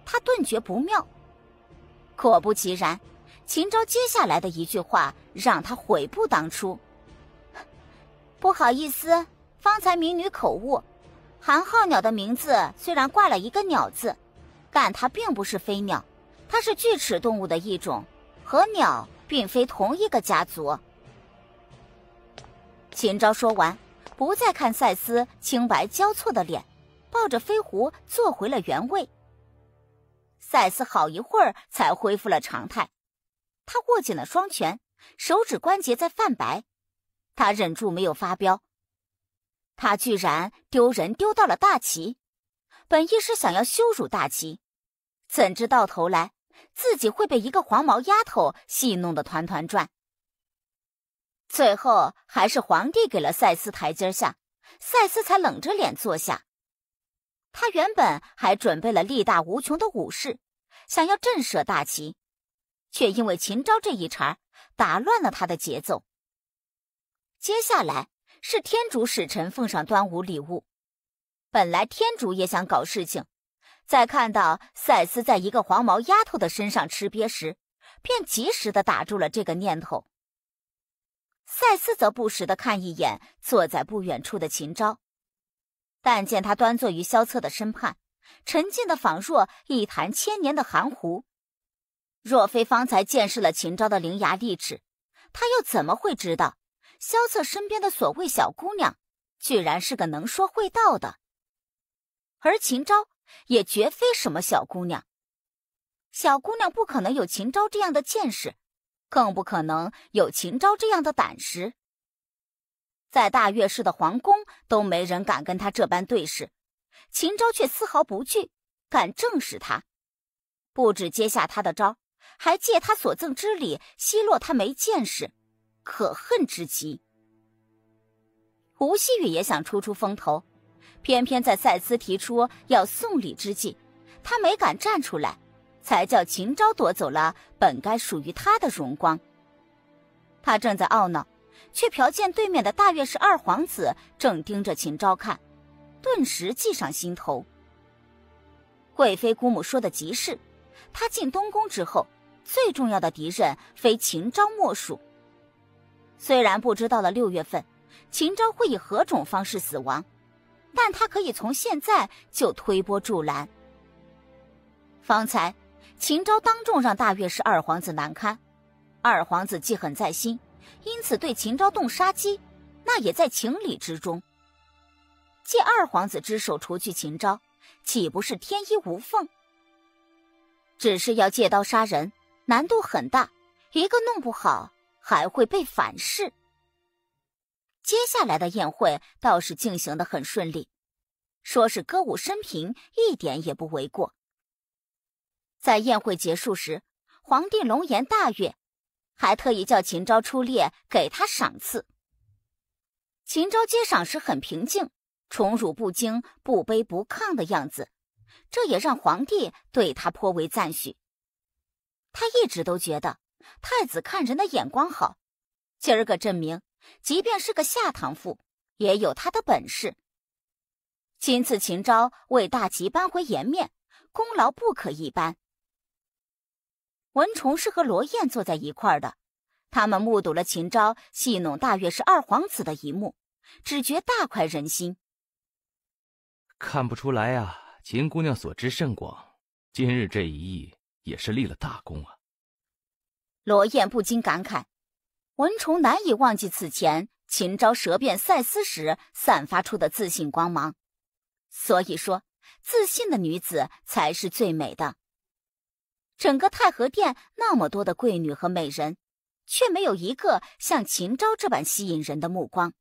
他顿觉不妙。果不其然，秦昭接下来的一句话让他悔不当初。不好意思，方才民女口误，寒号鸟的名字虽然挂了一个鸟字，但它并不是飞鸟，它是巨齿动物的一种，和鸟并非同一个家族。秦昭说完，不再看赛斯青白交错的脸，抱着飞壶坐回了原位。赛斯好一会儿才恢复了常态，他握紧了双拳，手指关节在泛白，他忍住没有发飙。他居然丢人丢到了大齐，本意是想要羞辱大齐，怎知到头来自己会被一个黄毛丫头戏弄得团团转。最后还是皇帝给了赛斯台阶下，赛斯才冷着脸坐下。他原本还准备了力大无穷的武士，想要震慑大齐，却因为秦昭这一茬打乱了他的节奏。接下来是天竺使臣奉上端午礼物，本来天竺也想搞事情，在看到赛斯在一个黄毛丫头的身上吃瘪时，便及时地打住了这个念头。赛斯则不时地看一眼坐在不远处的秦昭，但见他端坐于萧策的身畔，沉静的仿若一坛千年的含糊。若非方才见识了秦昭的伶牙俐齿，他又怎么会知道萧策身边的所谓小姑娘居然是个能说会道的？而秦昭也绝非什么小姑娘，小姑娘不可能有秦昭这样的见识，更不可能有秦昭这样的胆识。在大月氏的皇宫都没人敢跟他这般对视，秦昭却丝毫不惧，敢正视他，不止接下他的招，还借他所赠之礼奚落他没见识，可恨之极。吴希雨也想出出风头，偏偏在赛斯提出要送礼之际，他没敢站出来，才叫秦昭夺走了本该属于他的荣光。他正在懊恼，却瞟见对面的大月氏二皇子正盯着秦昭看，顿时计上心头。贵妃姑母说的极是，他进东宫之后，最重要的敌人非秦昭莫属。虽然不知道了6月份秦昭会以何种方式死亡，但他可以从现在就推波助澜。方才秦昭当众让大月氏二皇子难堪，二皇子记恨在心，因此对秦昭动杀机，那也在情理之中。借二皇子之手除去秦昭，岂不是天衣无缝？只是要借刀杀人，难度很大，一个弄不好还会被反噬。接下来的宴会倒是进行得很顺利，说是歌舞升平一点也不为过。在宴会结束时，皇帝龙颜大悦，还特意叫秦昭出列给他赏赐。秦昭接赏时很平静，宠辱不惊，不卑不亢的样子，这也让皇帝对他颇为赞许。他一直都觉得太子看人的眼光好，今儿个证明即便是个下堂妇也有他的本事。今次秦昭为大齐扳回颜面，功劳不可一般。文崇是和罗燕坐在一块儿的，他们目睹了秦昭戏弄大月氏二皇子的一幕，只觉大快人心。 看不出来啊，秦姑娘所知甚广，今日这一役也是立了大功啊。 罗燕不禁感慨，文崇难以忘记此前秦昭舌辩赛斯时散发出的自信光芒。所以说，自信的女子才是最美的。整个太和殿那么多的贵女和美人，却没有一个像秦昭这般吸引人的目光。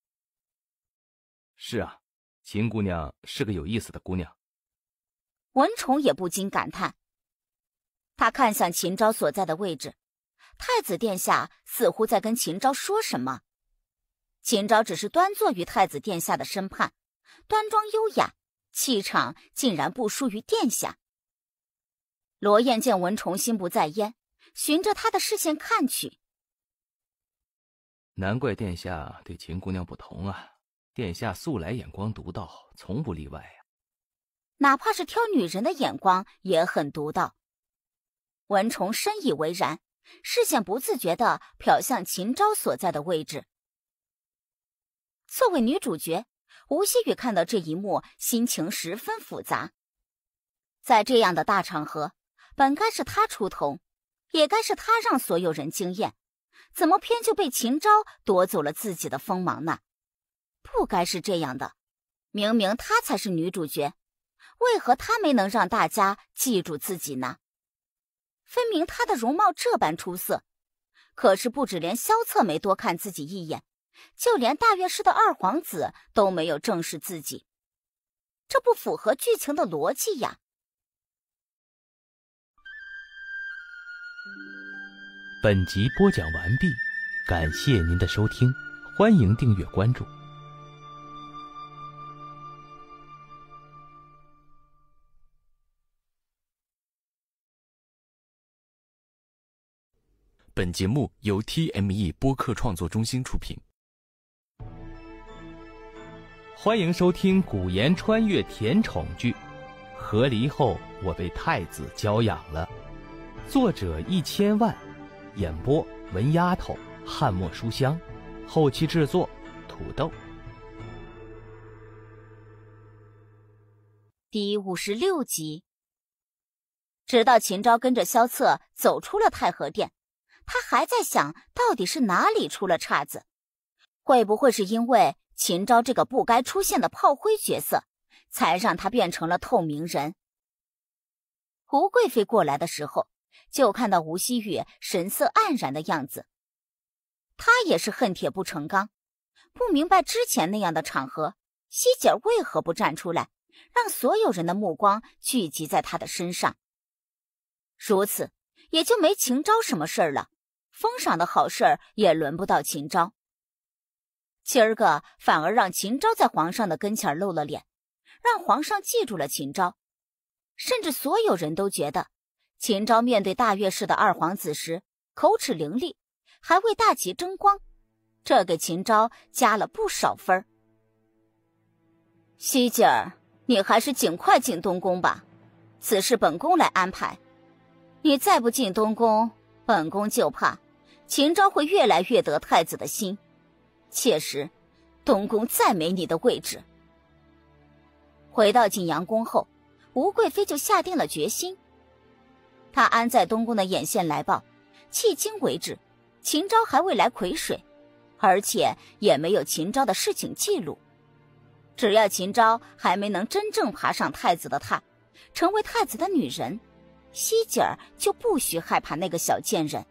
是啊，秦姑娘是个有意思的姑娘。 文崇也不禁感叹。他看向秦昭所在的位置，太子殿下似乎在跟秦昭说什么。秦昭只是端坐于太子殿下的身畔，端庄优雅，气场竟然不输于殿下。罗燕见文崇心不在焉，循着他的视线看去。 难怪殿下对秦姑娘不同啊，殿下素来眼光独到，从不例外啊。 哪怕是挑女人的眼光也很独到。文崇深以为然，视线不自觉地瞟向秦昭所在的位置。作为女主角，吴希雨看到这一幕，心情十分复杂。在这样的大场合，本该是她出头，也该是她让所有人惊艳，怎么偏就被秦昭夺走了自己的锋芒呢？不该是这样的，明明她才是女主角，为何她没能让大家记住自己呢？分明她的容貌这般出色，可是不止连萧策没多看自己一眼，就连大月氏的二皇子都没有正视自己，这不符合剧情的逻辑呀。 本集播讲完毕，感谢您的收听，欢迎订阅关注。 本节目由 TME 播客创作中心出品。 欢迎收听古言穿越甜宠剧《和离后我被太子娇养了》，作者1000万，演播文丫头、汉墨书香，后期制作土豆。 第56集。直到秦昭跟着萧策走出了太和殿，他还在想到底是哪里出了岔子，会不会是因为秦昭这个不该出现的炮灰角色，才让他变成了透明人。吴贵妃过来的时候，就看到吴希雨神色黯然的样子，她也是恨铁不成钢，不明白之前那样的场合，希姐为何不站出来，让所有人的目光聚集在她的身上。如此也就没秦昭什么事儿了，封赏的好事儿也轮不到秦昭。今儿个反而让秦昭在皇上的跟前露了脸，让皇上记住了秦昭，甚至所有人都觉得秦昭面对大月氏的二皇子时口齿伶俐，还为大旗争光，这给秦昭加了不少分。希姐儿，你还是尽快进东宫吧，此事本宫来安排。你再不进东宫，本宫就怕秦昭会越来越得太子的心，届时东宫再没你的位置。回到景阳宫后，吴贵妃就下定了决心。她安在东宫的眼线来报，迄今为止秦昭还未来癸水，而且也没有秦昭的事情记录。只要秦昭还没能真正爬上太子的榻，成为太子的女人，希姐儿就不许害怕那个小贱人。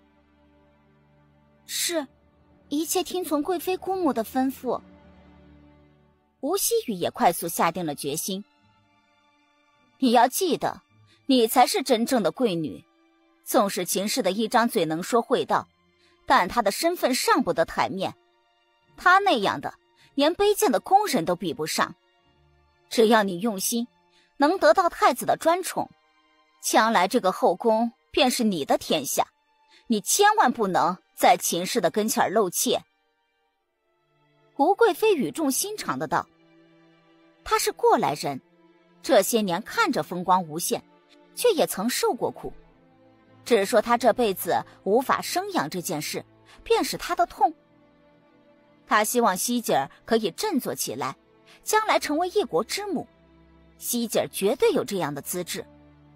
是，一切听从贵妃姑母的吩咐。吴希雨也快速下定了决心。你要记得，你才是真正的贵女。纵使秦氏的一张嘴能说会道，但她的身份上不得台面。她那样的，连卑贱的宫人都比不上。只要你用心，能得到太子的专宠，将来这个后宫便是你的天下。你千万不能在秦氏的跟前露怯。吴贵妃语重心长的道，她是过来人，这些年看着风光无限，却也曾受过苦。只说她这辈子无法生养这件事，便是她的痛。她希望希姐儿可以振作起来，将来成为一国之母。希姐儿绝对有这样的资质。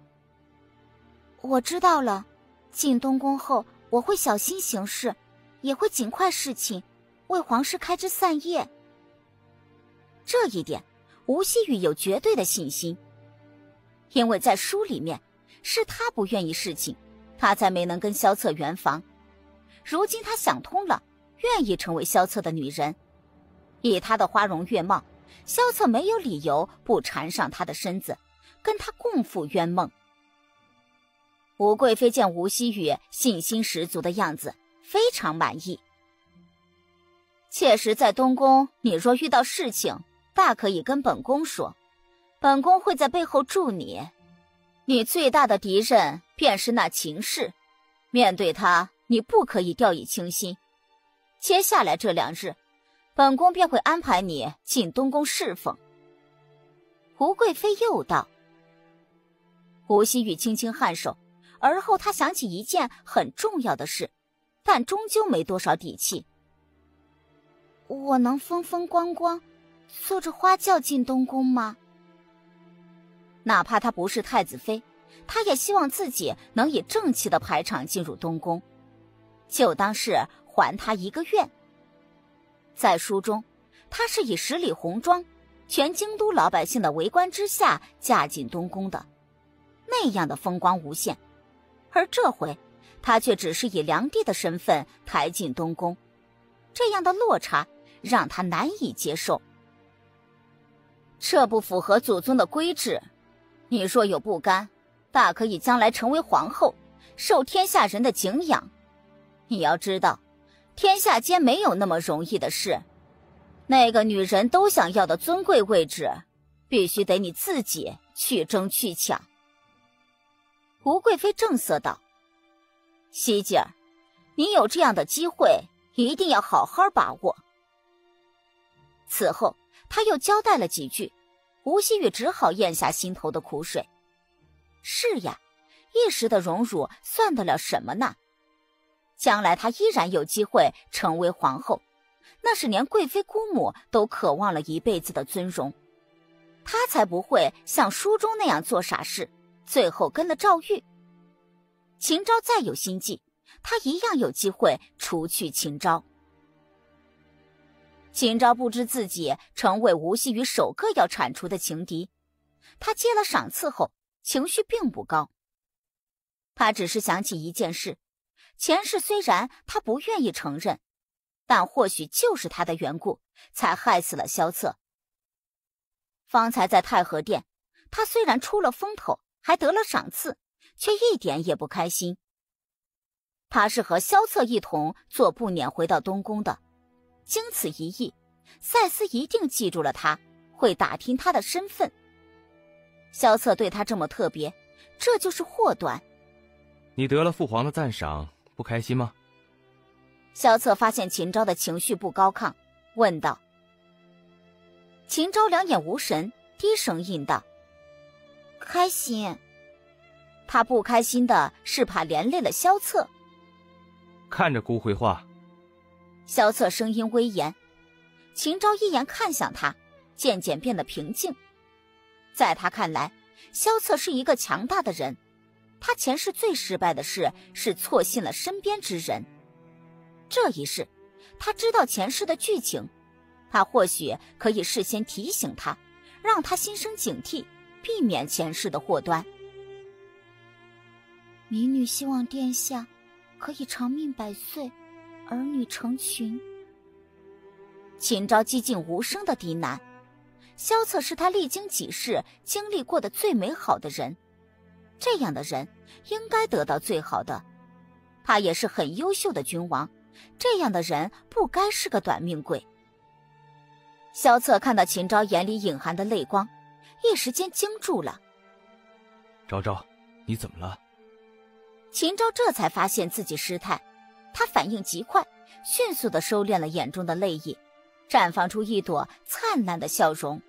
我知道了，进东宫后我会小心行事，也会尽快侍寝，为皇室开枝散叶。这一点吴希雨有绝对的信心，因为在书里面是他不愿意侍寝，他才没能跟萧策圆房。如今他想通了，愿意成为萧策的女人。以他的花容月貌，萧策没有理由不缠上他的身子，跟他共赴冤梦。吴贵妃见吴希雨信心十足的样子，非常满意。切实在东宫，你若遇到事情，大可以跟本宫说，本宫会在背后助你。你最大的敌人便是那秦氏，面对他，你不可以掉以轻心。接下来这2日，本宫便会安排你进东宫侍奉。吴贵妃又道： 吴希玉轻轻颔首，而后他想起一件很重要的事，但终究没多少底气。我能风风光光坐着花轿进东宫吗？哪怕她不是太子妃，她也希望自己能以正气的排场进入东宫，就当是还她一个愿。在书中，她是以10里红妆，全京都老百姓的围观之下嫁进东宫的，那样的风光无限。而这回，她却只是以良娣的身份抬进东宫，这样的落差让她难以接受。这不符合祖宗的规制，你若有不甘，大可以将来成为皇后，受天下人的敬仰。你要知道，天下间没有那么容易的事，那个女人都想要的尊贵位置，必须得你自己去争去抢。吴贵妃正色道：希姐儿，你有这样的机会，一定要好好把握。此后他又交代了几句，吴希玉只好咽下心头的苦水。是呀，一时的荣辱算得了什么呢？将来她依然有机会成为皇后，那是连贵妃姑母都渴望了一辈子的尊荣。她才不会像书中那样做傻事，最后跟了赵玉。秦昭再有心计，她一样有机会除去秦昭。秦昭不知自己成为吴希玉首个要铲除的情敌，他接了赏赐后情绪并不高。他只是想起一件事，前世虽然他不愿意承认，但或许就是他的缘故才害死了萧策。方才在太和殿，他虽然出了风头，还得了赏赐，却一点也不开心。他是和萧策一同坐步辇回到东宫的，经此一役，赛斯一定记住了他，会打听他的身份。萧策对他这么特别，这就是祸端。 你得了父皇的赞赏，不开心吗？ 萧策发现秦昭的情绪不高亢，问道。秦昭两眼无神，低声应道：开心。他不开心的是怕连累了萧策。 看着姑回话。 萧策声音威严，秦昭一眼看向他，渐渐变得平静。在他看来，萧策是一个强大的人，他前世最失败的事是错信了身边之人。这一世，他知道前世的剧情，他或许可以事先提醒他，让他心生警惕，避免前世的祸端。民女希望殿下可以长命百岁，儿女成群。秦昭寂静无声的低喃，萧策是他历经几世经历过的最美好的人，这样的人应该得到最好的。他也是很优秀的君王，这样的人不该是个短命鬼。萧策看到秦昭眼里隐含的泪光，一时间惊住了。 昭昭，你怎么了？ 秦昭这才发现自己失态，他反应极快，迅速地收敛了眼中的泪意，绽放出一朵灿烂的笑容。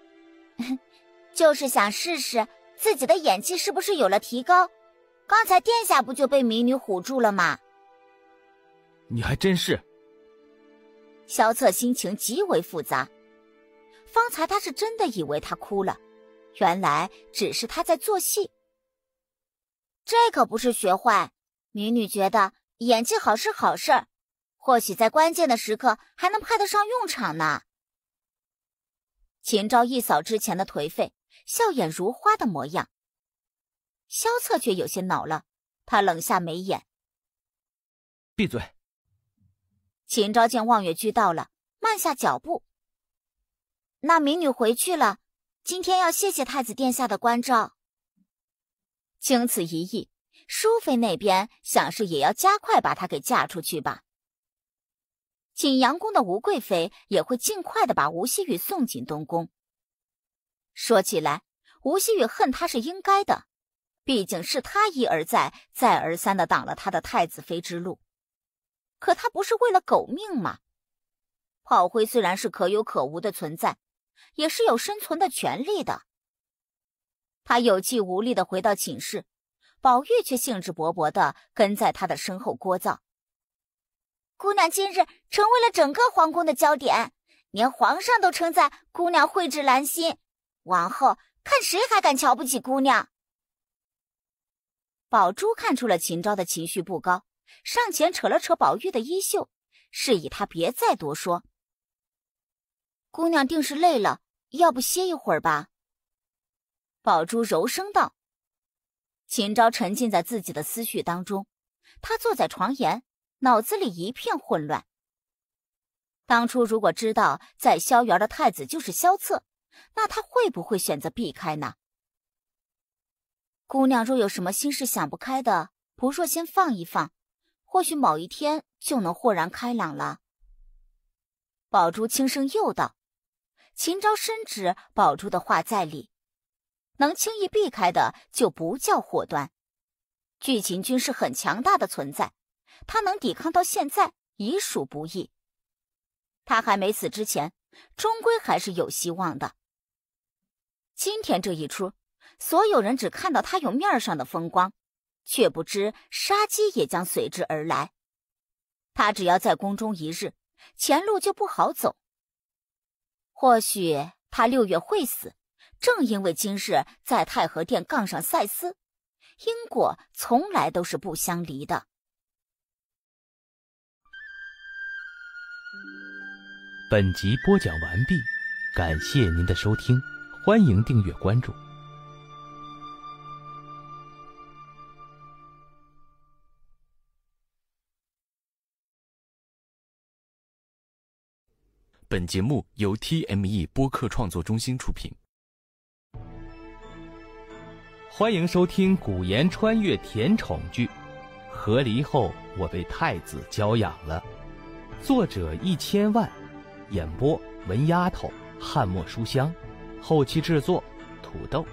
就是想试试自己的演技是不是有了提高，刚才殿下不就被民女唬住了吗？ 你还真是。 萧策心情极为复杂，方才他是真的以为他哭了，原来只是他在做戏。这可不是学坏，民女觉得演技好是好事，或许在关键的时刻还能派得上用场呢。秦昭一扫之前的颓废，笑眼如花的模样。萧策却有些恼了，他冷下眉眼。 闭嘴。 秦昭见望月居到了，慢下脚步。那民女回去了，今天要谢谢太子殿下的关照。经此一役，淑妃那边想是也要加快把她给嫁出去吧。景阳宫的吴贵妃也会尽快的把吴希玉送进东宫。说起来，吴希玉恨她是应该的，毕竟是她一而再再而三的挡了她的太子妃之路。可她不是为了狗命吗？炮灰虽然是可有可无的存在，也是有生存的权利的。 他有气无力地回到寝室，宝玉却兴致勃勃地跟在他的身后聒噪：“姑娘今日成为了整个皇宫的焦点，连皇上都称赞姑娘蕙质兰心，往后看谁还敢瞧不起姑娘。”宝珠看出了秦昭的情绪不高，上前扯了扯宝玉的衣袖，示意他别再多说。“姑娘定是累了，要不歇一会儿吧？”宝珠柔声道。秦昭沉浸在自己的思绪当中，他坐在床沿，脑子里一片混乱。当初如果知道在萧园的太子就是萧策，那他会不会选择避开呢？姑娘若有什么心事想不开的，不若先放一放，或许某一天就能豁然开朗了。宝珠轻声又道。秦昭深知宝珠的话在理，能轻易避开的就不叫祸端。巨秦军是很强大的存在，他能抵抗到现在已属不易。他还没死之前，终归还是有希望的。今天这一出，所有人只看到他有面上的风光，却不知杀机也将随之而来。他只要在宫中一日，前路就不好走。或许他6月会死，正因为今日在太和殿杠上赛丝，因果从来都是不相离的。 本集播讲完毕，感谢您的收听，欢迎订阅关注。 本节目由 TME 播客创作中心出品。 欢迎收听古言穿越甜宠剧《和离后我被太子娇养了》，作者1000万，演播文丫头、汉墨书香，后期制作土豆。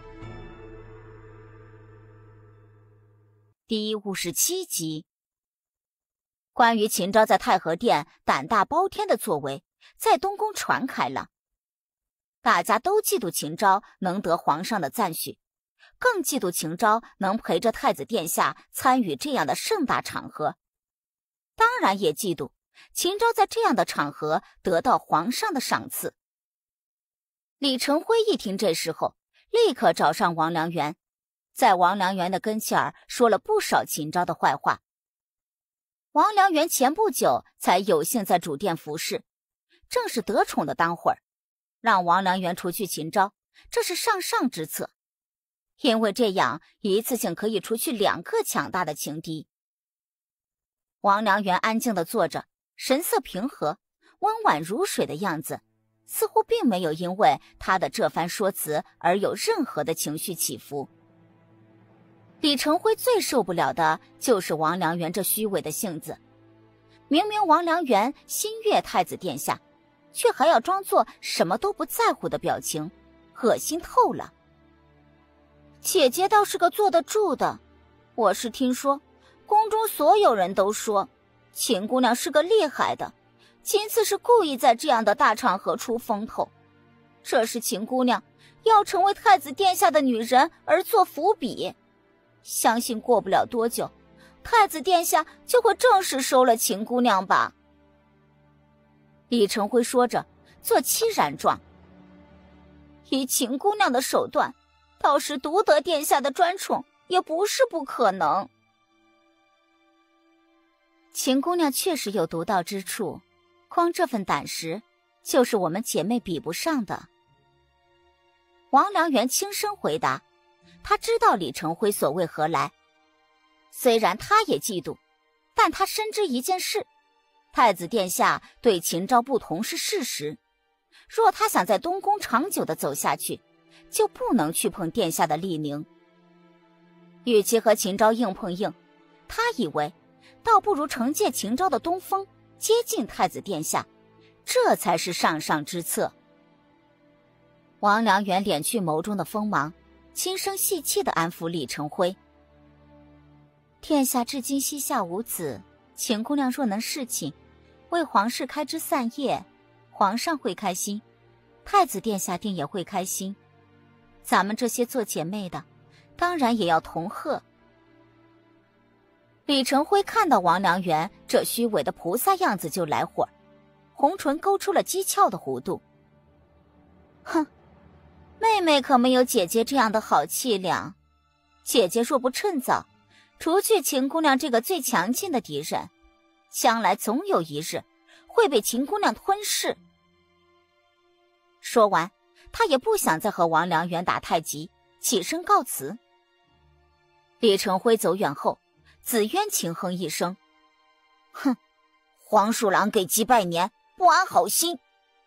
第57集。关于秦昭在太和殿胆大包天的作为，在东宫传开了。大家都嫉妒秦昭能得皇上的赞许，更嫉妒秦昭能陪着太子殿下参与这样的盛大场合，当然也嫉妒秦昭在这样的场合得到皇上的赏赐。李成辉一听这事后，立刻找上王良源，在王良源的跟前儿说了不少秦昭的坏话。王良源前不久才有幸在主殿服侍，正是得宠的当会儿，让王良源除去秦昭，这是上上之策，因为这样一次性可以除去2个强大的情敌。王良源安静地坐着，神色平和，温婉如水的样子，似乎并没有因为他的这番说辞而有任何的情绪起伏。李成辉最受不了的就是王良源这虚伪的性子，明明王良源心悦太子殿下，却还要装作什么都不在乎的表情，恶心透了。姐姐倒是个坐得住的，我是听说宫中所有人都说秦姑娘是个厉害的，今次是故意在这样的大场合出风头，这是秦姑娘要成为太子殿下的女人而做伏笔，相信过不了多久，太子殿下就会正式收了秦姑娘吧。李成辉说着，做凄然状。以秦姑娘的手段，到时独得殿下的专宠也不是不可能。秦姑娘确实有独到之处，光这份胆识，就是我们姐妹比不上的。王良源轻声回答，他知道李成辉所谓何来。虽然他也嫉妒，但他深知一件事，太子殿下对秦昭不同是事实，若他想在东宫长久地走下去，就不能去碰殿下的厉宁。与其和秦昭硬碰硬，他以为倒不如惩戒秦昭的东风，接近太子殿下，这才是上上之策。王良源敛去眸中的锋芒，轻声细气地安抚李成辉。殿下至今膝下无子，秦姑娘若能侍寝，为皇室开枝散叶，皇上会开心，太子殿下定也会开心。 咱们这些做姐妹的，当然也要同贺。李成辉看到王良源这虚伪的菩萨样子就来火，红唇勾出了讥诮的弧度。哼，妹妹可没有姐姐这样的好气量，姐姐若不趁早除去秦姑娘这个最强劲的敌人，将来总有一日会被秦姑娘吞噬。说完，他也不想再和王良源打太极，起身告辞。李成辉走远后，紫渊轻哼一声：“哼，黄鼠狼给鸡拜年，不安好心。”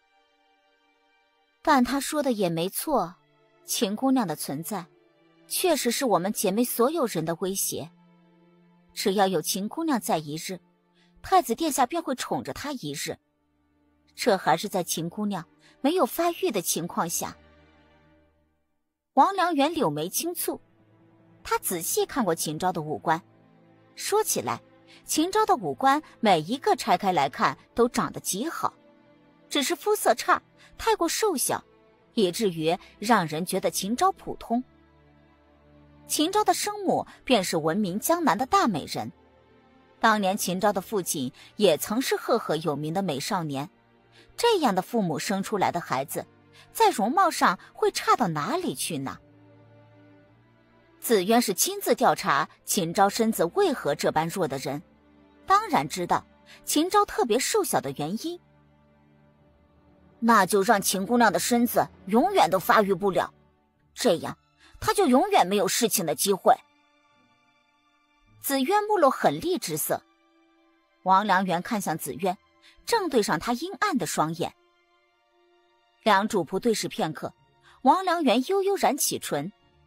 但他说的也没错，秦姑娘的存在确实是我们姐妹所有人的威胁。只要有秦姑娘在一日，太子殿下便会宠着她一日。这还是在秦姑娘没有发育的情况下。王良源柳眉轻蹙，他仔细看过秦昭的五官。说起来，秦昭的五官每一个拆开来看都长得极好，只是肤色差，太过瘦小，以至于让人觉得秦昭普通。秦昭的生母便是闻名江南的大美人，当年秦昭的父亲也曾是赫赫有名的美少年。这样的父母生出来的孩子，在容貌上会差到哪里去呢？紫渊是亲自调查秦昭身子为何这般弱的人，当然知道秦昭特别瘦小的原因。那就让秦姑娘的身子永远都发育不了，这样她就永远没有侍寝的机会。紫渊目露狠厉之色。王良源看向紫渊，正对上他阴暗的双眼。两主仆对视片刻，王良源悠悠然启唇：“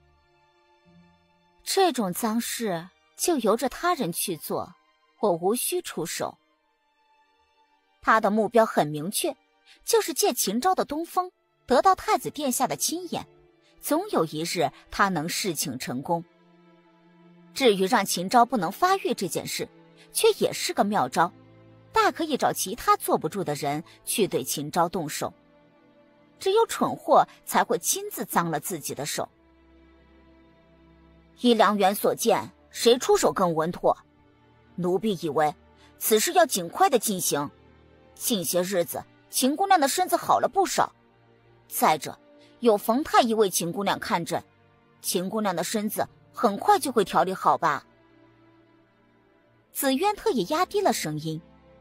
这种脏事就由着他人去做，我无需出手。”他的目标很明确，就是借秦昭的东风得到太子殿下的亲眼，总有一日他能侍寝成功。至于让秦昭不能发育这件事，却也是个妙招，大可以找其他坐不住的人去对秦昭动手，只有蠢货才会亲自脏了自己的手。依良源所见，谁出手更稳妥？奴婢以为此事要尽快的进行，近些日子秦姑娘的身子好了不少，再者有冯太医为秦姑娘看诊，秦姑娘的身子很快就会调理好吧。紫渊特意压低了声音：“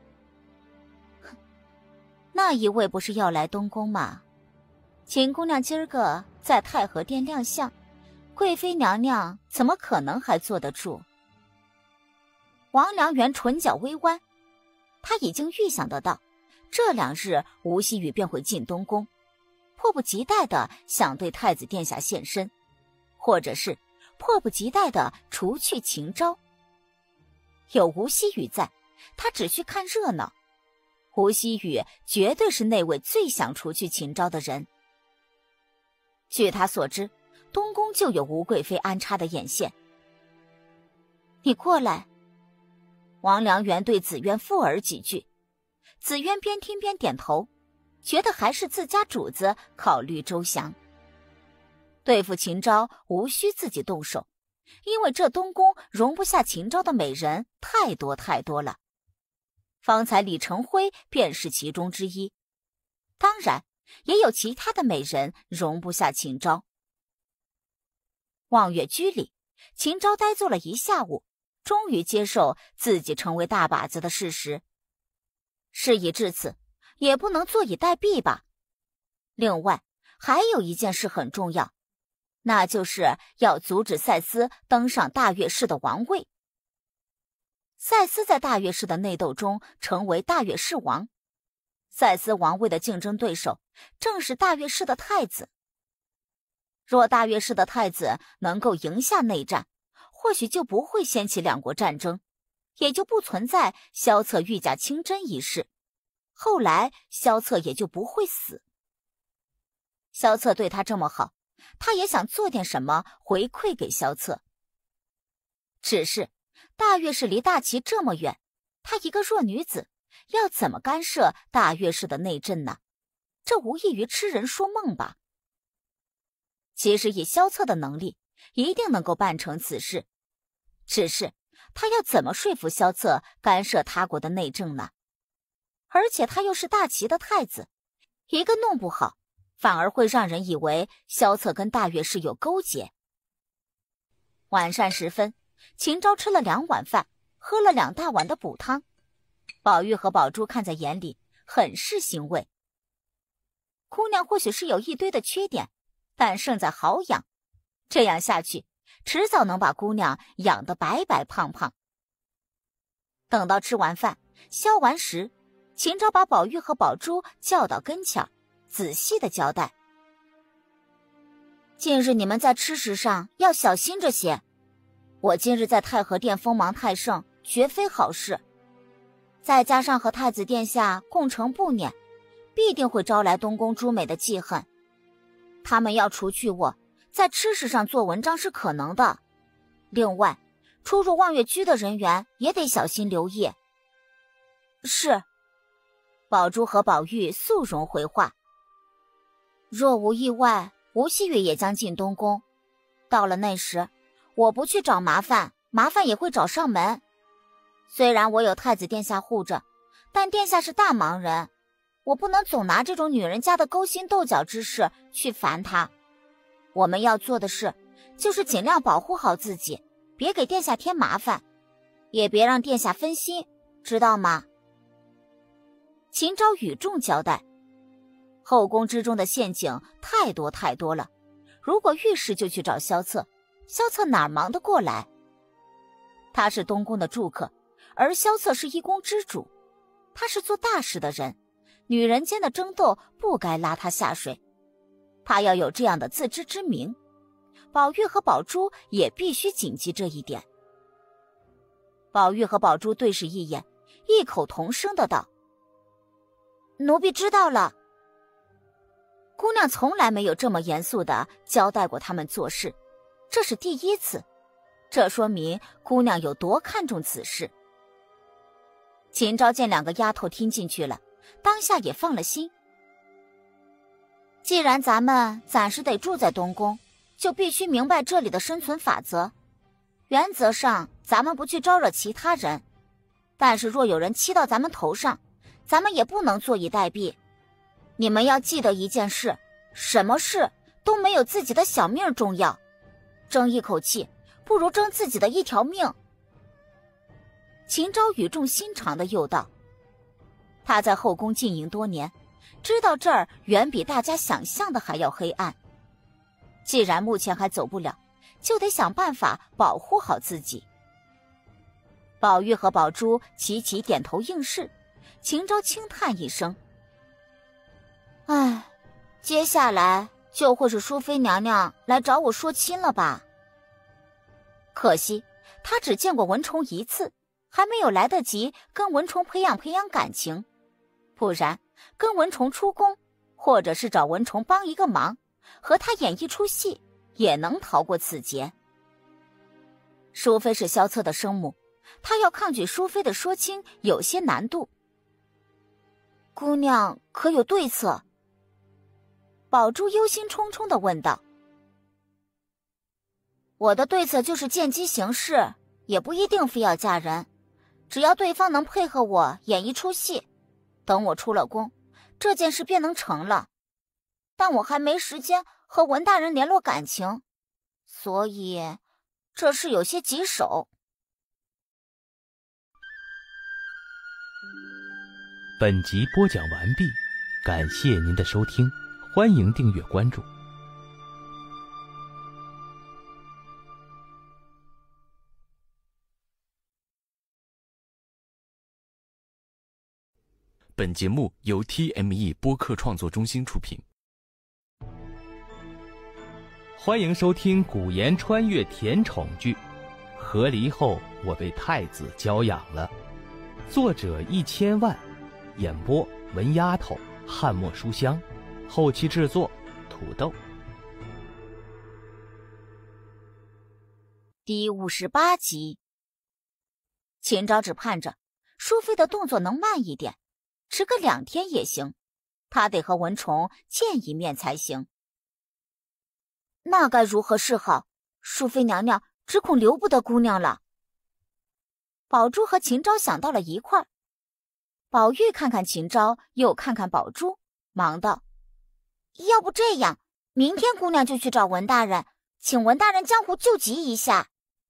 那一位不是要来东宫吗？秦姑娘今儿个在太和殿亮相，贵妃娘娘怎么可能还坐得住？”王良源唇角微弯，他已经预想得到这2日吴希雨便会进东宫，迫不及待地想对太子殿下现身，或者是迫不及待地除去秦昭。有吴希雨在，他只需看热闹。吴希雨绝对是那位最想除去秦昭的人。据他所知，东宫就有吴贵妃安插的眼线。你过来。王良源对紫渊附耳几句，紫渊边听边点头，觉得还是自家主子考虑周详。对付秦昭无需自己动手，因为这东宫容不下秦昭的美人太多太多了。方才李成辉便是其中之一，当然也有其他的美人容不下秦昭。望月居里，秦昭呆坐了一下午，终于接受自己成为大把子的事实。事已至此，也不能坐以待毙吧。另外还有一件事很重要，那就是要阻止赛斯登上大乐氏的王位。赛斯在大乐氏的内斗中成为大乐氏王，赛斯王位的竞争对手正是大乐氏的太子。若大乐氏的太子能够赢下内战，或许就不会掀起两国战争，也就不存在萧策御驾亲征一事，后来萧策也就不会死。萧策对他这么好，他也想做点什么回馈给萧策。只是大乐氏离大齐这么远，她一个弱女子要怎么干涉大乐氏的内政呢？这无异于痴人说梦吧。 其实以萧策的能力，一定能够办成此事。只是他要怎么说服萧策干涉他国的内政呢？而且他又是大齐的太子，一个弄不好，反而会让人以为萧策跟大月氏有勾结。晚膳时分，秦昭吃了2碗饭，喝了2大碗的补汤。宝玉和宝珠看在眼里，很是欣慰。姑娘或许是有一堆的缺点，但胜在好养，这样下去，迟早能把姑娘养得白白胖胖。等到吃完饭，消完食，秦昭把宝玉和宝珠叫到跟前，仔细的交代：近日你们在吃食上要小心着些，我今日在太和殿锋芒太盛，绝非好事。再加上和太子殿下共成不辇，必定会招来东宫诸美的记恨。他们要除去我，在吃食上做文章是可能的。另外，出入望月居的人员也得小心留意。是。宝珠和宝玉速容回话。若无意外，吴希月也将进东宫。到了那时，我不去找麻烦，麻烦也会找上门。虽然我有太子殿下护着，但殿下是大忙人，我不能总拿这种女人家的勾心斗角之事去烦他。我们要做的事，就是尽量保护好自己，别给殿下添麻烦，也别让殿下分心，知道吗？秦昭语重交代。后宫之中的陷阱太多太多了，如果遇事就去找萧策，萧策哪儿忙得过来？他是东宫的住客，而萧策是一宫之主，他是做大事的人，女人间的争斗不该拉他下水，他要有这样的自知之明。宝玉和宝珠也必须谨记这一点。宝玉和宝珠对视一眼，异口同声的道：奴婢知道了。姑娘从来没有这么严肃的交代过他们做事，这是第一次，这说明姑娘有多看重此事。秦昭见2个丫头听进去了，当下也放了心。既然咱们暂时得住在东宫，就必须明白这里的生存法则。原则上咱们不去招惹其他人，但是若有人欺到咱们头上，咱们也不能坐以待毙。你们要记得一件事，什么事都没有自己的小命重要，争一口气不如争自己的一条命。秦昭语重心长地又道，他在后宫经营多年，知道这儿远比大家想象的还要黑暗。既然目前还走不了，就得想办法保护好自己。宝玉和宝珠齐齐点头应是，秦昭轻叹一声：唉，接下来就会是淑妃娘娘来找我说亲了吧。可惜她只见过文宠一次，还没有来得及跟文宠培养感情，不然跟文宠出宫，或者是找文宠帮一个忙，和她演一出戏，也能逃过此劫。淑妃是萧策的生母，她要抗拒淑妃的说亲有些难度。姑娘可有对策？宝珠忧心忡忡地问道。我的对策就是见机行事，也不一定非要嫁人，只要对方能配合我演一出戏，等我出了宫，这件事便能成了。但我还没时间和文大人联络感情，所以这事有些棘手。 本集播讲完毕，感谢您的收听，欢迎订阅关注。 本节目由 TME 播客创作中心出品。 欢迎收听古言穿越甜宠剧《和离后我被太子娇养了》，作者1000万，演播文丫头、汉墨书香，后期制作土豆。 第58集。秦昭只盼着淑妃的动作能慢一点，迟个2天也行，他得和文宠见一面才行。 那该如何是好？淑妃娘娘只恐留不得姑娘了。宝珠和秦昭想到了一块儿。宝玉看看秦昭，又看看宝珠，忙道：要不这样，明天姑娘就去找文大人，请文大人江湖救急一下。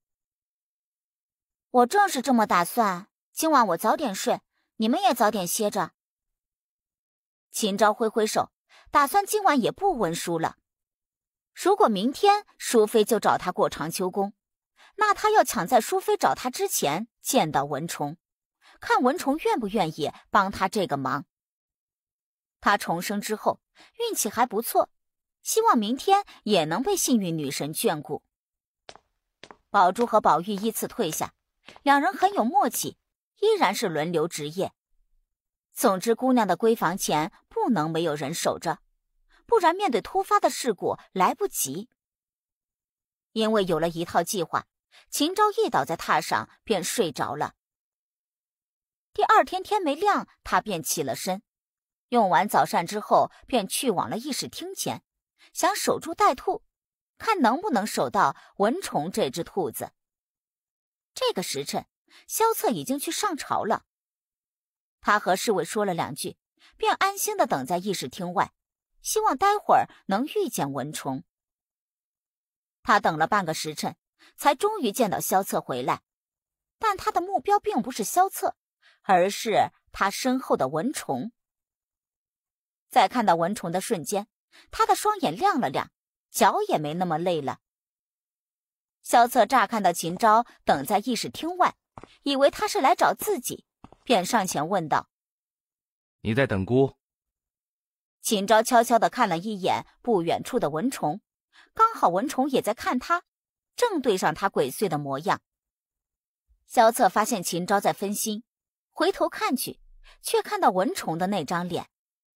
我正是这么打算，今晚我早点睡，你们也早点歇着。秦昭挥挥手，打算今晚也不温书了。如果明天淑妃就找他过长秋宫，那他要抢在淑妃找他之前见到文虫，看文虫愿不愿意帮他这个忙。他重生之后运气还不错，希望明天也能被幸运女神眷顾。宝珠和宝玉依次退下，两人很有默契，依然是轮流值夜。总之姑娘的闺房前不能没有人守着，不然面对突发的事故来不及。因为有了一套计划，秦昭一倒在榻上便睡着了。第二天天没亮，他便起了身，用完早膳之后便去往了议事厅前，想守株待兔，看能不能守到文虫这只兔子。这个时辰，萧策已经去上朝了。他和侍卫说了两句，便安心地等在议事厅外，希望待会儿能遇见文虫。他等了半个时辰，才终于见到萧策回来，但他的目标并不是萧策，而是他身后的文虫。在看到文虫的瞬间，他的双眼亮了亮，脚也没那么累了。萧策乍看到秦昭等在议事厅外，以为他是来找自己，便上前问道： 你在等姑？ 秦昭悄悄地看了一眼不远处的文虫，刚好文虫也在看他，正对上他鬼祟的模样。萧策发现秦昭在分心，回头看去，却看到文虫的那张脸。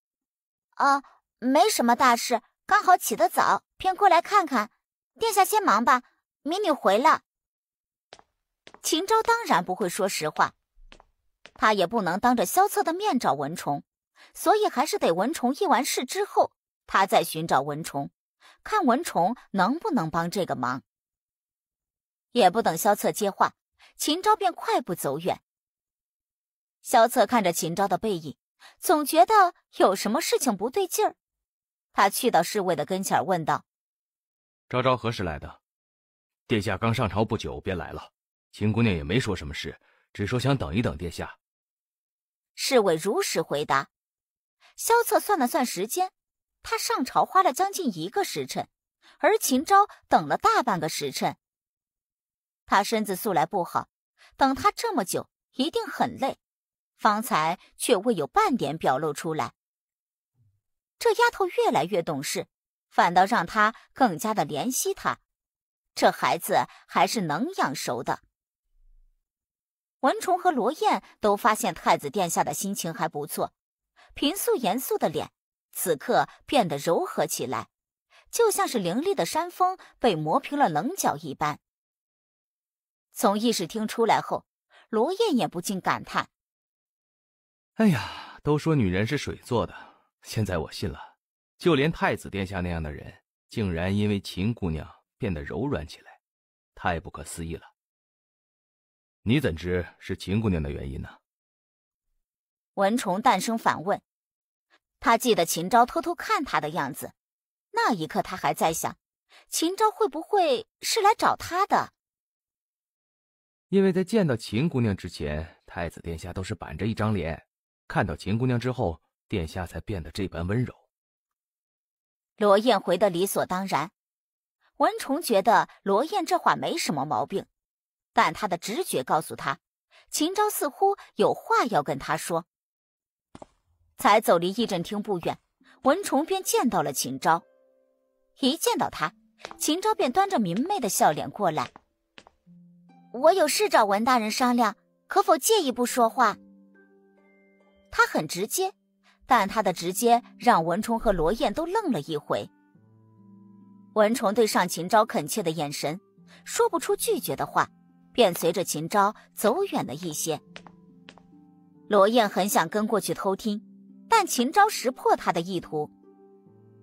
没什么大事，刚好起得早，便过来看看。殿下先忙吧，民女回了。秦昭当然不会说实话，他也不能当着萧策的面找文虫，所以还是得文虫议完事之后，他再寻找文虫，看文虫能不能帮这个忙。也不等萧策接话，秦昭便快步走远。萧策看着秦昭的背影，总觉得有什么事情不对劲儿。他去到侍卫的跟前问道： 昭昭何时来的？殿下刚上朝不久便来了，秦姑娘也没说什么事，只说想等一等殿下。 侍卫如实回答。萧策算了算时间，他上朝花了将近1个时辰，而秦昭等了大半个时辰。他身子素来不好，等他这么久一定很累，方才却未有半点表露出来。这丫头越来越懂事，反倒让他更加的怜惜她。这孩子还是能养熟的。文虫和罗燕都发现太子殿下的心情还不错，平素严肃的脸此刻变得柔和起来，就像是凌厉的山峰被磨平了棱角一般。从议事厅出来后，罗燕也不禁感叹： 哎呀，都说女人是水做的，现在我信了，就连太子殿下那样的人，竟然因为秦姑娘变得柔软起来，太不可思议了。你怎知是秦姑娘的原因呢？ 文虫淡声反问。他记得秦昭偷偷看他的样子，那一刻他还在想，秦昭会不会是来找他的？ 因为在见到秦姑娘之前，太子殿下都是板着一张脸，看到秦姑娘之后，殿下才变得这般温柔。 罗燕回得理所当然。文虫觉得罗燕这话没什么毛病，但他的直觉告诉他，秦昭似乎有话要跟他说。才走离议政厅不远，文虫便见到了秦昭。一见到他，秦昭便端着明媚的笑脸过来。我有事找文大人商量，可否借一步说话？他很直接，但他的直接让文虫和罗燕都愣了一回。文虫对上秦昭恳切的眼神，说不出拒绝的话，便随着秦昭走远了一些。罗燕很想跟过去偷听，但秦昭识破他的意图。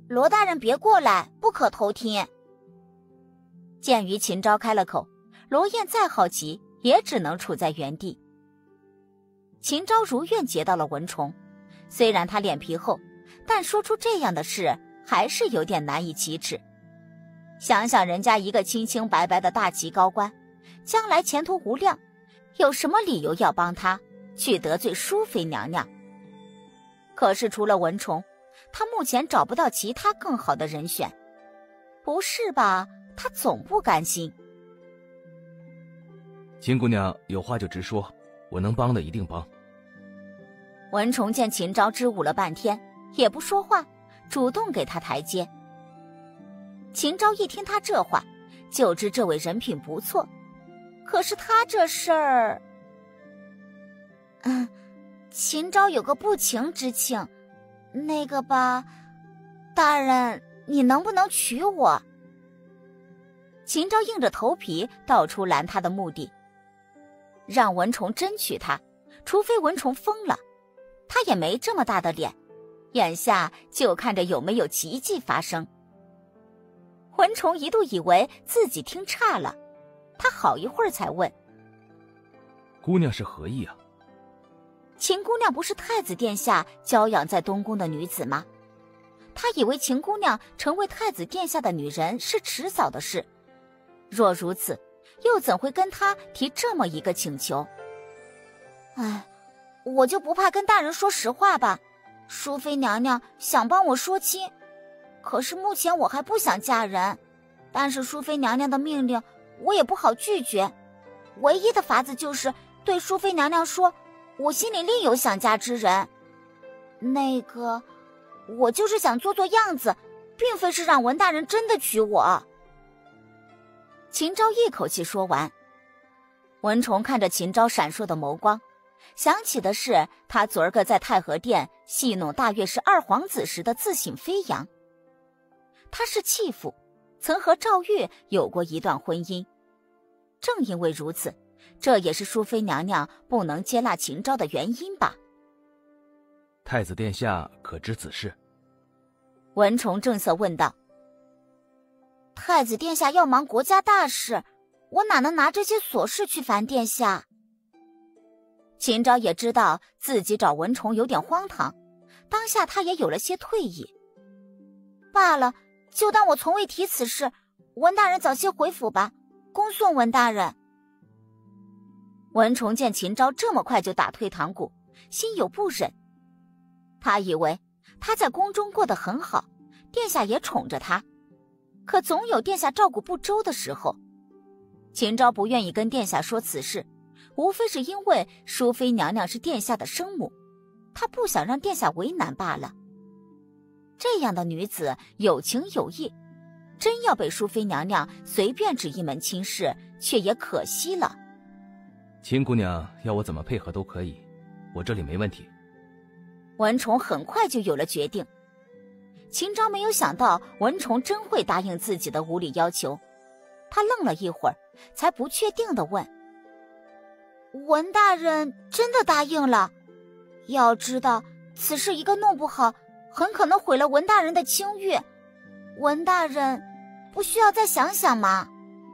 罗大人别过来，不可偷听。鉴于秦昭开了口，罗燕再好奇也只能处在原地。秦昭如愿接到了蚊虫，虽然他脸皮厚，但说出这样的事还是有点难以启齿。想想人家一个清清白白的大齐高官，将来前途无量，有什么理由要帮他去得罪淑妃娘娘？可是除了蚊虫，他目前找不到其他更好的人选。不是吧，他总不甘心。 秦姑娘有话就直说，我能帮的一定帮。 蚊虫见秦昭支吾了半天，也不说话，主动给他台阶。秦昭一听他这话，就知这位人品不错。可是他这事儿……秦昭有个不情之请，那个吧，大人，你能不能娶我？秦昭硬着头皮道出拦他的目的，让蚊虫真娶她，除非蚊虫疯了，他也没这么大的脸，眼下就看着有没有奇迹发生。蚊虫一度以为自己听差了，他好一会儿才问： 姑娘是何意啊？ 秦姑娘不是太子殿下娇养在东宫的女子吗？他以为秦姑娘成为太子殿下的女人是迟早的事，若如此，又怎会跟他提这么一个请求？我就不怕跟大人说实话吧，淑妃娘娘想帮我说亲，可是目前我还不想嫁人，但是淑妃娘娘的命令我也不好拒绝，唯一的法子就是对淑妃娘娘说我心里另有想嫁之人。那个，我就是想做做样子，并非是让文大人真的娶我。秦昭一口气说完，蚊虫看着秦昭闪烁的眸光，想起的是他昨儿个在太和殿戏弄大月氏二皇子时的自信飞扬。他是弃妇，曾和赵玉有过一段婚姻，正因为如此，这也是淑妃娘娘不能接纳秦昭的原因吧。 太子殿下可知此事？ 蚊虫正色问道。太子殿下要忙国家大事，我哪能拿这些琐事去烦殿下？秦昭也知道自己找蚊虫有点荒唐，当下他也有了些退意。罢了，就当我从未提此事，文大人早些回府吧，恭送文大人。蚊虫见秦昭这么快就打退堂鼓，心有不忍。他以为他在宫中过得很好，殿下也宠着他，可总有殿下照顾不周的时候。秦昭不愿意跟殿下说此事，无非是因为淑妃娘娘是殿下的生母，他不想让殿下为难罢了。这样的女子有情有义，真要被淑妃娘娘随便指一门亲事，却也可惜了。 秦姑娘要我怎么配合都可以，我这里没问题。 蚊虫很快就有了决定。秦昭没有想到蚊虫真会答应自己的无理要求，他愣了一会儿，才不确定地问：文大人真的答应了？要知道此事一个弄不好，很可能毁了文大人的清誉，文大人不需要再想想吗？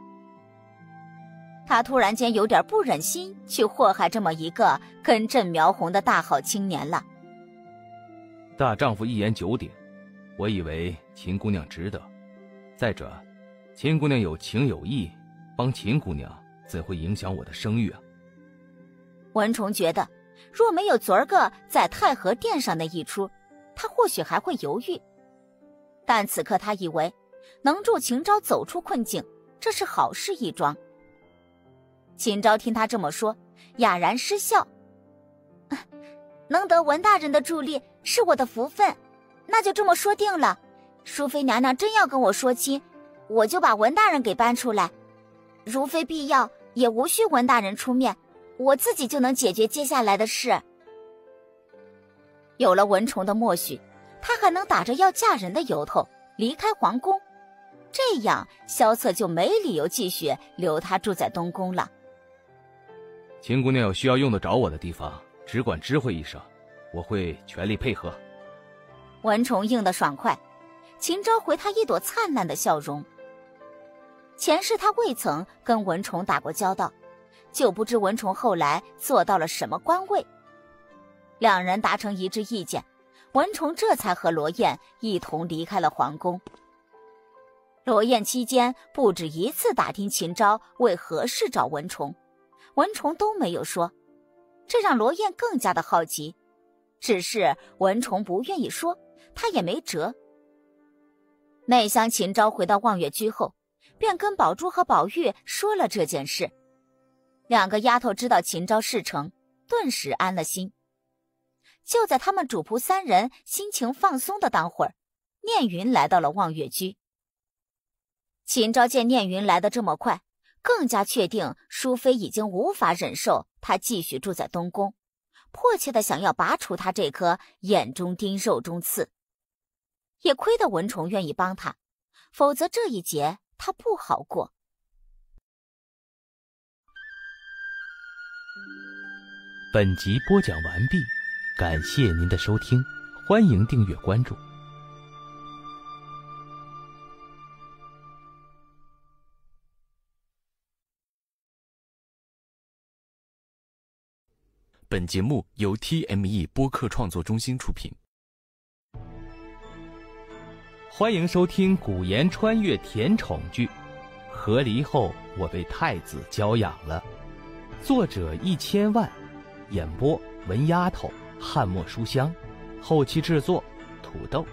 他突然间有点不忍心去祸害这么一个根正苗红的大好青年了。 大丈夫一言九鼎，我以为秦姑娘值得。再者，秦姑娘有情有义，帮秦姑娘怎会影响我的声誉啊？ 蚊虫觉得，若没有昨儿个在太和殿上那一出，他或许还会犹豫。但此刻他以为，能助秦昭走出困境，这是好事一桩。秦昭听他这么说，哑然失笑。能得文大人的助力是我的福分，那就这么说定了。淑妃娘娘真要跟我说亲，我就把文大人给搬出来，如非必要，也无需文大人出面，我自己就能解决接下来的事。有了蚊虫的默许，他还能打着要嫁人的由头离开皇宫，这样萧策就没理由继续留他住在东宫了。 秦姑娘有需要用得着我的地方，只管知会一声，我会全力配合。 蚊虫应得爽快， 秦昭回他一朵灿烂的笑容。前世他未曾跟文宠打过交道，就不知文宠后来做到了什么官位。两人达成一致意见，文宠这才和罗燕一同离开了皇宫。罗燕期间不止一次打听秦昭为何事找文宠，文宠都没有说，这让罗燕更加的好奇。只是文宠不愿意说，他也没辙。内乡秦昭回到望月居后，便跟宝珠和宝玉说了这件事。两个丫头知道秦昭事成，顿时安了心。就在他们主仆三人心情放松的当会儿，念云来到了望月居。秦昭见念云来得这么快，更加确定淑妃已经无法忍受他继续住在东宫，迫切的想要拔除他这颗眼中钉肉中刺。也亏得文宠愿意帮他，否则这一劫他不好过。 本集播讲完毕，感谢您的收听，欢迎订阅关注。 本节目由 TME 播客创作中心出品。 欢迎收听古言穿越甜宠剧《和离后我被太子娇养了》，作者1000万，演播文丫头、汉墨书香，后期制作土豆。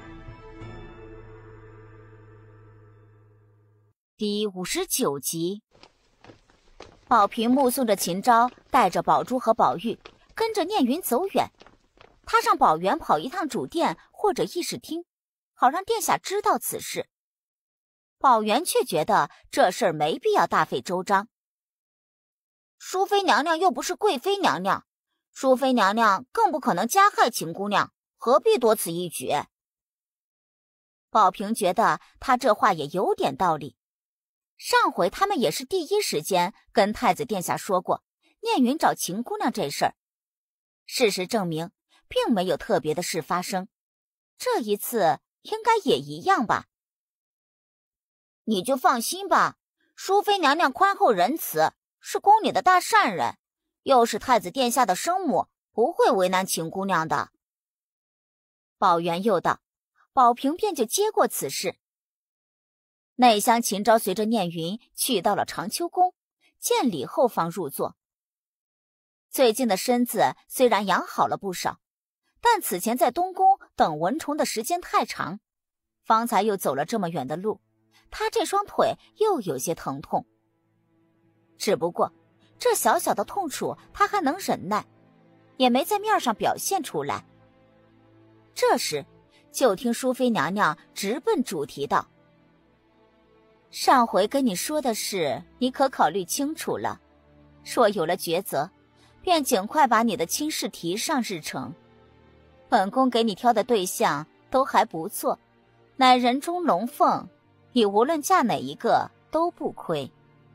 第59集。宝瓶目送着秦昭带着宝珠和宝玉跟着念云走远，他让宝元跑一趟主殿或者议事厅，好让殿下知道此事。宝元却觉得这事儿没必要大费周章。淑妃娘娘又不是贵妃娘娘，淑妃娘娘更不可能加害秦姑娘，何必多此一举？宝瓶觉得他这话也有点道理。上回他们也是第一时间跟太子殿下说过念云找秦姑娘这事儿，事实证明并没有特别的事发生，这一次应该也一样吧。你就放心吧，淑妃娘娘宽厚仁慈，是宫里的大善人，又是太子殿下的生母，不会为难秦姑娘的。宝元又道，宝瓶便就接过此事。内乡秦昭随着念云去到了长秋宫，见礼后方入座。最近的身子虽然养好了不少，但此前在东宫等文宠的时间太长，方才又走了这么远的路，他这双腿又有些疼痛。只不过这小小的痛楚他还能忍耐，也没在面上表现出来。这时就听淑妃娘娘直奔主题道，上回跟你说的事你可考虑清楚了，若有了抉择，便尽快把你的亲事提上日程。本宫给你挑的对象都还不错，乃人中龙凤，你无论嫁哪一个都不亏。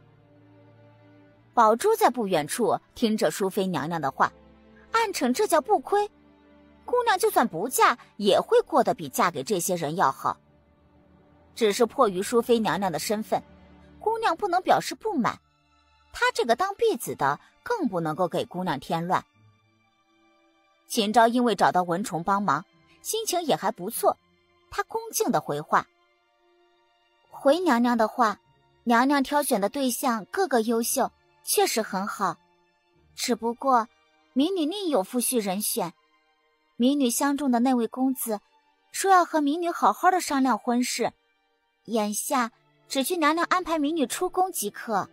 宝珠在不远处听着淑妃娘娘的话，暗称这叫不亏，姑娘就算不嫁也会过得比嫁给这些人要好。只是迫于淑妃娘娘的身份，姑娘不能表示不满，她这个当婢子的更不能够给姑娘添乱。秦昭因为找到文宠帮忙，心情也还不错，她恭敬地回话，回娘娘的话，娘娘挑选的对象个个优秀，确实很好，只不过民女另有夫婿人选，民女相中的那位公子说要和民女好好的商量婚事，眼下只需娘娘安排民女出宫即可。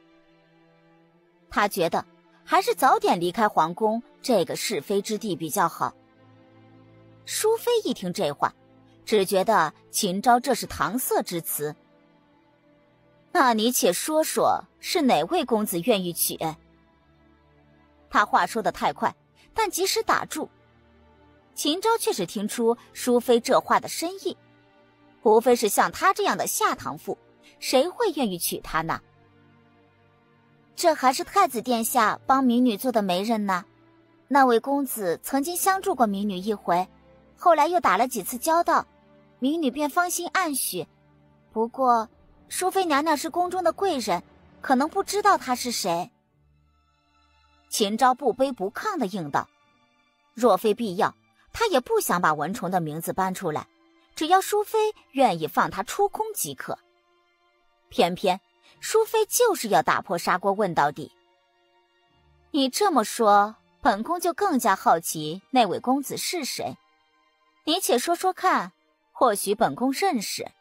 她觉得还是早点离开皇宫这个是非之地比较好。淑妃一听这话，只觉得秦昭这是搪塞之词。那你且说说是哪位公子愿意娶？他话说得太快，但及时打住。秦昭却是听出淑妃这话的深意，无非是像她这样的下堂妇，谁会愿意娶她呢？这还是太子殿下帮民女做的媒人呢。那位公子曾经相助过民女一回，后来又打了几次交道， 民女便芳心暗许。不过淑妃娘娘是宫中的贵人，可能不知道她是谁。秦昭不卑不亢地应道，若非必要，他也不想把文宠的名字搬出来，只要淑妃愿意放他出宫即可。偏偏淑妃就是要打破砂锅问到底。你这么说，本宫就更加好奇那位公子是谁。你且说说看，或许本宫认识。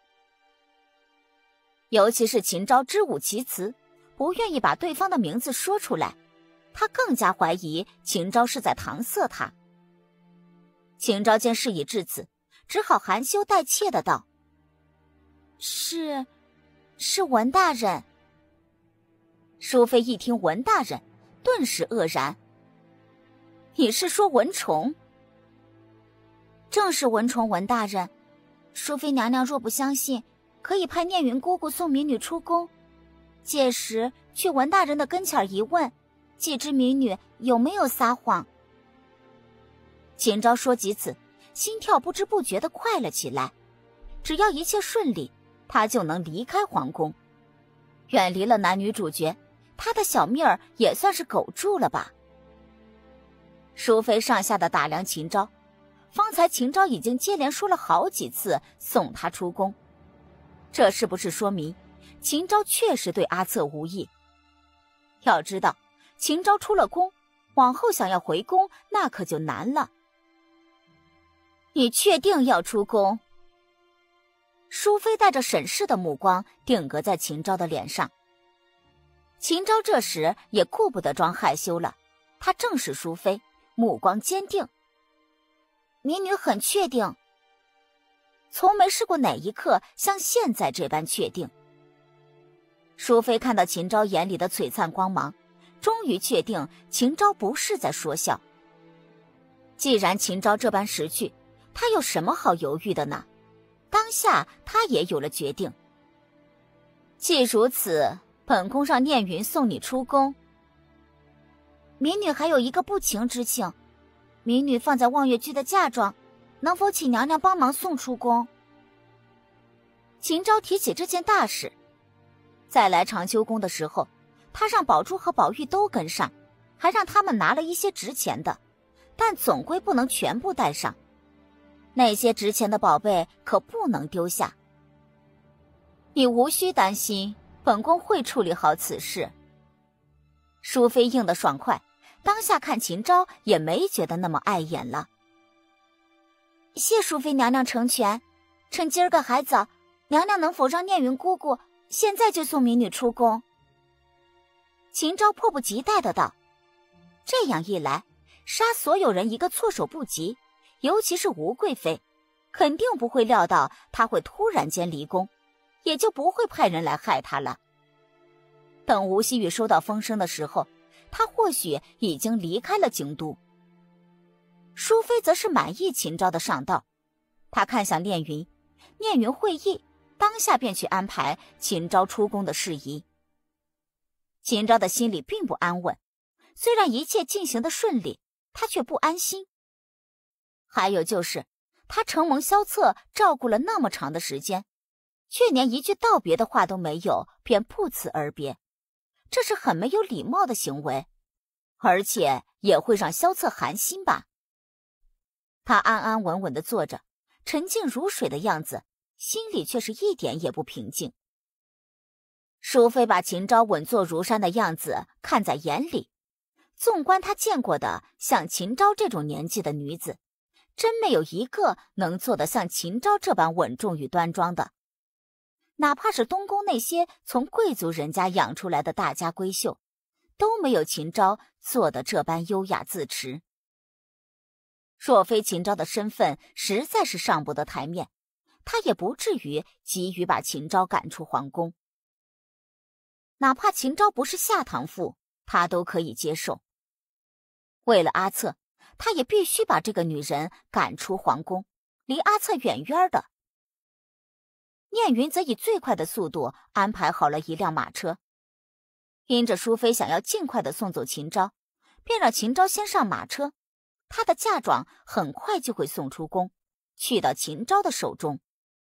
尤其是秦昭支吾其词，不愿意把对方的名字说出来，他更加怀疑秦昭是在搪塞他。秦昭见事已至此，只好含羞带怯的道：是文大人。淑妃一听文大人，顿时愕然。你是说文宠？正是文宠文大人。淑妃娘娘若不相信，可以派念云姑姑送民女出宫，届时去文大人的跟前一问，既知民女有没有撒谎。秦昭说及此，心跳不知不觉地快了起来。只要一切顺利，他就能离开皇宫，远离了男女主角，他的小命儿也算是苟住了吧。淑妃上下的打量秦昭，方才秦昭已经接连说了好几次送他出宫，这是不是说明秦昭确实对阿策无意？要知道，秦昭出了宫，往后想要回宫那可就难了。你确定要出宫？淑妃带着审视的目光定格在秦昭的脸上。秦昭这时也顾不得装害羞了，她正是淑妃，目光坚定。民女很确定，从没试过哪一刻像现在这般确定。淑妃看到秦昭眼里的璀璨光芒，终于确定秦昭不是在说笑。既然秦昭这般识趣，他有什么好犹豫的呢？当下他也有了决定。既如此，本宫让念云送你出宫。民女还有一个不情之请，民女放在望月居的嫁妆，能否请娘娘帮忙送出宫？秦昭提起这件大事，在来长秋宫的时候，他让宝珠和宝玉都跟上，还让他们拿了一些值钱的，但总归不能全部带上。那些值钱的宝贝可不能丢下。你无需担心，本宫会处理好此事。淑妃应得爽快，当下看秦昭也没觉得那么碍眼了。谢淑妃娘娘成全，趁今儿个还早，娘娘能否让念云姑姑现在就送民女出宫？秦昭迫不及待的道。这样一来，杀所有人一个措手不及，尤其是吴贵妃，肯定不会料到她会突然间离宫，也就不会派人来害她了。等吴希雨收到风声的时候，她或许已经离开了京都。淑妃则是满意秦昭的上道，她看向念云，念云会意，当下便去安排秦昭出宫的事宜。秦昭的心里并不安稳，虽然一切进行得顺利，她却不安心。还有就是，他承蒙萧策照顾了那么长的时间，却连一句道别的话都没有，便不辞而别，这是很没有礼貌的行为，而且也会让萧策寒心吧。他安安稳稳地坐着，沉静如水的样子，心里却是一点也不平静。淑妃把秦昭稳坐如山的样子看在眼里，纵观她见过的像秦昭这种年纪的女子，真没有一个能做得像秦昭这般稳重与端庄的。哪怕是东宫那些从贵族人家养出来的大家闺秀，都没有秦昭做得这般优雅自持。若非秦昭的身份实在是上不得台面，他也不至于急于把秦昭赶出皇宫。哪怕秦昭不是下堂妇，他都可以接受。为了阿策，他也必须把这个女人赶出皇宫，离阿策远远的。念云则以最快的速度安排好了一辆马车，因着淑妃想要尽快的送走秦昭，便让秦昭先上马车，她的嫁妆很快就会送出宫，去到秦昭的手中。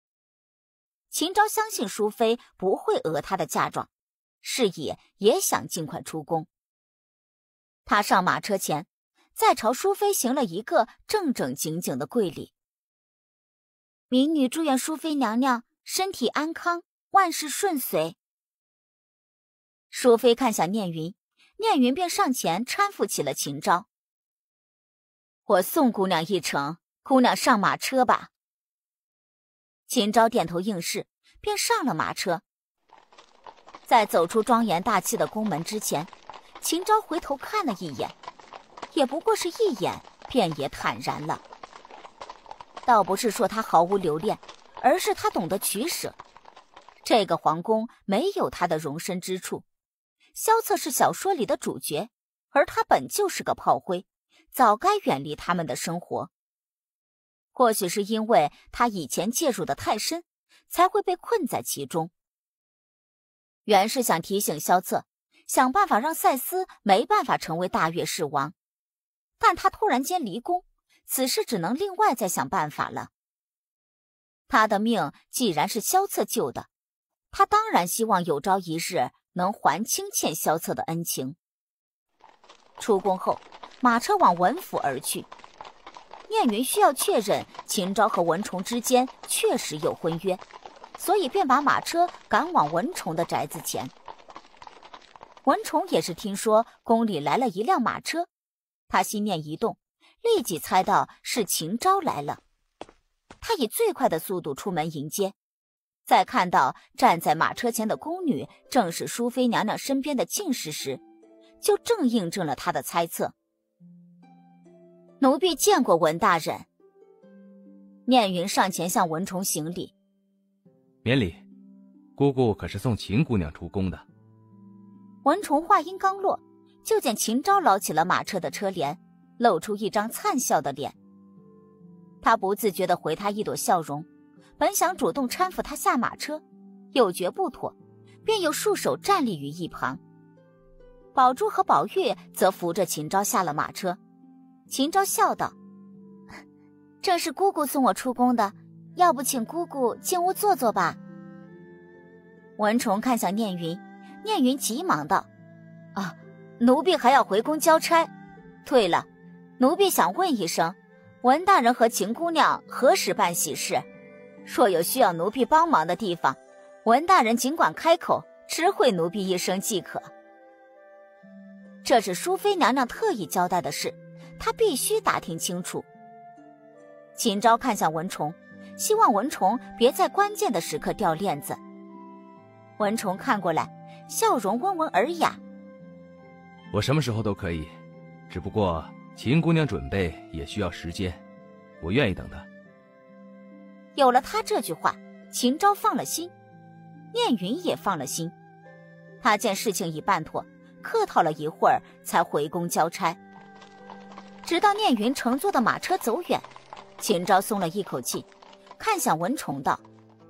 秦昭相信淑妃不会讹他的嫁妆，是也想尽快出宫。他上马车前，再朝淑妃行了一个正正经经的跪礼。民女祝愿淑妃娘娘身体安康，万事顺遂。淑妃看向念云，念云便上前搀扶起了秦昭。我送姑娘一程，姑娘上马车吧。秦昭点头应是，便上了马车。在走出庄严大气的宫门之前，秦昭回头看了一眼，也不过是一眼，便也坦然了。倒不是说他毫无留恋，而是他懂得取舍。这个皇宫没有他的容身之处。萧策是小说里的主角，而他本就是个炮灰，早该远离他们的生活。或许是因为他以前介入的太深，才会被困在其中。原是想提醒萧策，想办法让赛斯没办法成为大月氏王，但他突然间离宫，此事只能另外再想办法了。他的命既然是萧策救的，他当然希望有朝一日能还清欠萧策的恩情。出宫后，马车往文府而去。念云需要确认秦昭和文崇之间确实有婚约，所以便把马车赶往文崇的宅子前。文崇也是听说宫里来了一辆马车，他心念一动，立即猜到是秦昭来了。他以最快的速度出门迎接，在看到站在马车前的宫女正是淑妃娘娘身边的静氏时，就正印证了他的猜测。奴婢见过文大人。念云上前向文崇行礼。 免礼，姑姑可是送秦姑娘出宫的。 文崇话音刚落，就见秦昭捞起了马车的车帘，露出一张灿笑的脸。他不自觉地回他一朵笑容，本想主动搀扶他下马车，又觉不妥，便又束手站立于一旁。宝珠和宝玉则扶着秦昭下了马车。秦昭笑道：正是姑姑送我出宫的，要不请姑姑进屋坐坐吧。文崇看向念云，念云急忙道：奴婢还要回宫交差。对了，奴婢想问一声，文大人和秦姑娘何时办喜事？若有需要奴婢帮忙的地方，文大人尽管开口，知会奴婢一声即可。这是淑妃娘娘特意交代的事，他必须打听清楚。秦昭看向文崇，希望文崇别在关键的时刻掉链子。文崇看过来，笑容温文尔雅。 我什么时候都可以，只不过秦姑娘准备也需要时间，我愿意等她。 有了他这句话，秦昭放了心，念云也放了心。他见事情已办妥，客套了一会儿，才回宫交差。直到念云乘坐的马车走远，秦昭松了一口气，看向文崇道：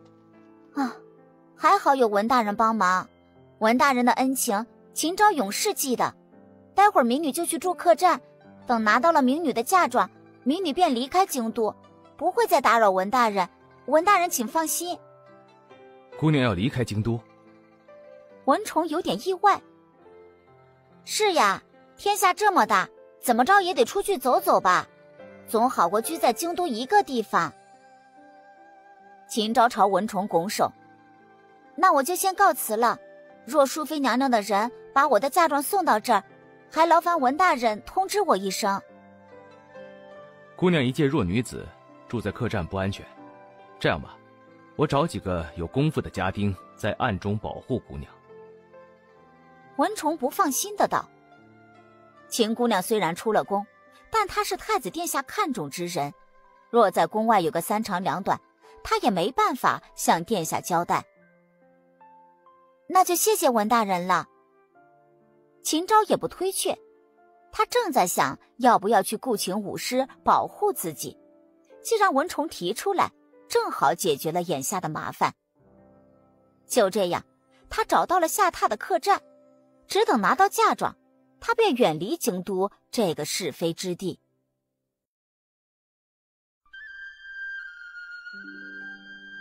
还好有文大人帮忙，文大人的恩情，秦昭永世记得。待会儿民女就去住客栈，等拿到了民女的嫁妆，民女便离开京都，不会再打扰文大人，文大人请放心。 姑娘要离开京都？ 文崇有点意外。是呀，天下这么大，怎么着也得出去走走吧，总好过居在京都一个地方。秦昭朝文崇拱手：那我就先告辞了，若淑妃娘娘的人把我的嫁妆送到这儿，还劳烦文大人通知我一声。 姑娘一介弱女子，住在客栈不安全。这样吧，我找几个有功夫的家丁在暗中保护姑娘。 文崇不放心的道：秦姑娘虽然出了宫，但她是太子殿下看重之人，若在宫外有个三长两短，她也没办法向殿下交代。那就谢谢文大人了。秦昭也不推却，他正在想要不要去雇请武师保护自己，既然文崇提出来，正好解决了眼下的麻烦。就这样，他找到了下榻的客栈，只等拿到嫁妆，他便远离京都这个是非之地。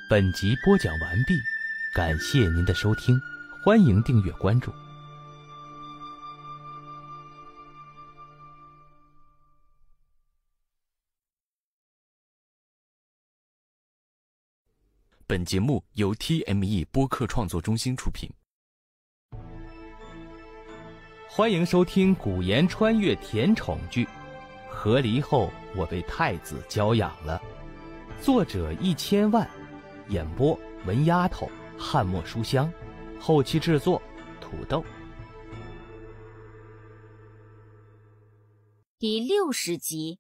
本集播讲完毕，感谢您的收听，欢迎订阅关注。 本节目由 TME 播客创作中心出品。 欢迎收听古言穿越甜宠剧《和离后我被太子娇养了》，作者1000万，演播文丫头、汉墨书香，后期制作土豆。 第60集。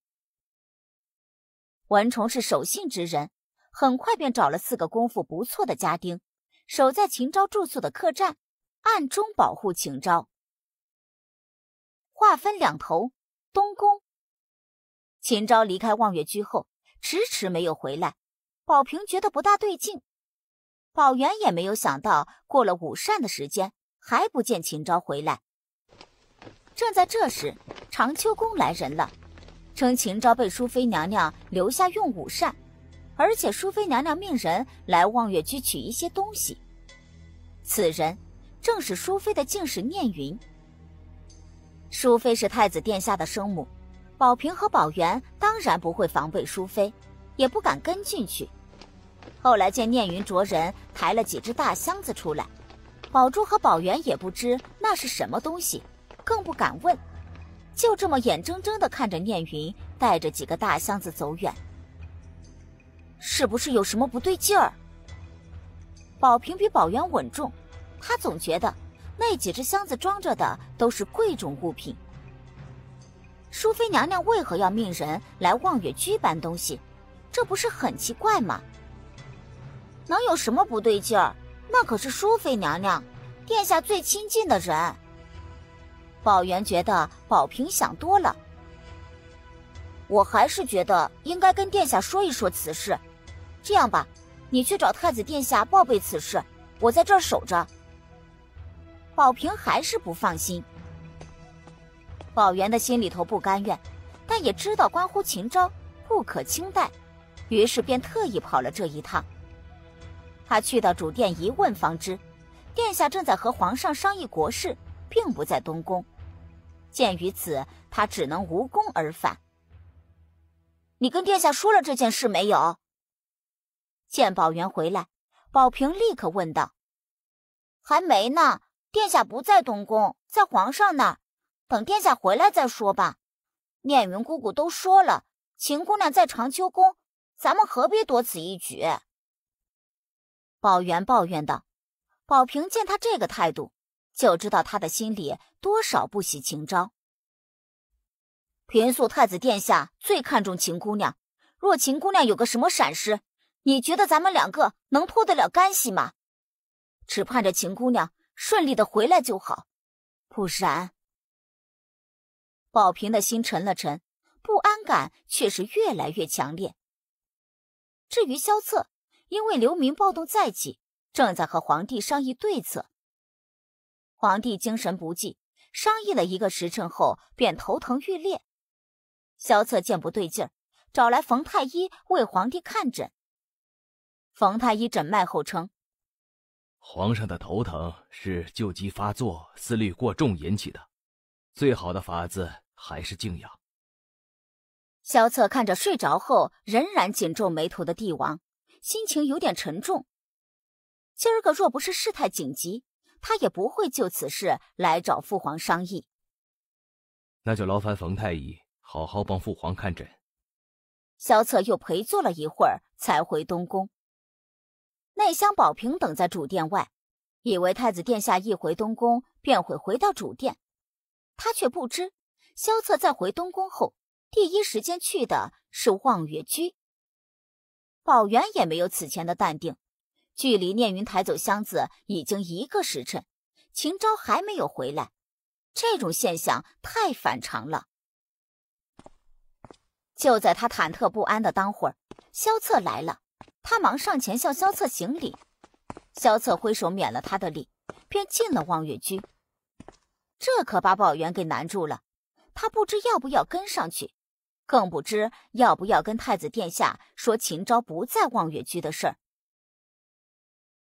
文崇是守信之人，很快便找了4个功夫不错的家丁，守在秦昭住宿的客栈，暗中保护秦昭。话分两头，东宫。秦昭离开望月居后，迟迟没有回来，宝平觉得不大对劲。宝元也没有想到，过了午膳的时间，还不见秦昭回来。正在这时，长秋宫来人了，称秦昭被淑妃娘娘留下用午膳，而且淑妃娘娘命人来望月居取一些东西。此人正是淑妃的近侍念云。淑妃是太子殿下的生母，宝平和宝元当然不会防备淑妃，也不敢跟进去。后来见念云着人抬了几只大箱子出来，宝珠和宝元也不知那是什么东西，更不敢问，就这么眼睁睁地看着念云带着几个大箱子走远。是不是有什么不对劲儿？宝平比宝元稳重，他总觉得那几只箱子装着的都是贵重物品。淑妃娘娘为何要命人来望月居搬东西？这不是很奇怪吗？能有什么不对劲儿？那可是淑妃娘娘，殿下最亲近的人。宝元觉得宝平想多了。我还是觉得应该跟殿下说一说此事。这样吧，你去找太子殿下报备此事，我在这儿守着。宝平还是不放心。宝元的心里头不甘愿，但也知道关乎秦昭，不可轻待，于是便特意跑了这一趟。他去到主殿一问方知，殿下正在和皇上商议国事，并不在东宫。鉴于此，他只能无功而返。你跟殿下说了这件事没有？见宝元回来，宝平立刻问道。还没呢，殿下不在东宫，在皇上那儿，等殿下回来再说吧。念云姑姑都说了，秦姑娘在长秋宫，咱们何必多此一举？宝元抱怨道。宝平见他这个态度，就知道他的心里多少不喜秦昭。平素太子殿下最看重秦姑娘，若秦姑娘有个什么闪失，你觉得咱们2个能脱得了干系吗？只盼着秦姑娘顺利的回来就好，不然……宝平的心沉了沉，不安感却是越来越强烈。至于萧策，因为流民暴动再起，正在和皇帝商议对策。皇帝精神不济，商议了1个时辰后便头疼欲裂。萧策见不对劲儿，找来冯太医为皇帝看诊。冯太医诊脉后称， 皇上的头疼是旧疾发作、思虑过重引起的，最好的法子还是静养。 萧策看着睡着后仍然紧皱眉头的帝王，心情有点沉重。今儿个若不是事态紧急，他也不会就此事来找父皇商议。 那就劳烦冯太医好好帮父皇看诊。 萧策又陪坐了一会儿，才回东宫。内乡宝平等在主殿外，以为太子殿下一回东宫便会回到主殿，他却不知萧策在回东宫后第一时间去的是望月居。宝元也没有此前的淡定，距离念云抬走箱子已经1个时辰，秦昭还没有回来，这种现象太反常了。就在他忐忑不安的当会儿，萧策来了，他忙上前向萧策行礼。萧策挥手免了他的礼，便进了望月居。这可把宝元给难住了，他不知要不要跟上去，更不知要不要跟太子殿下说秦昭不在望月居的事儿。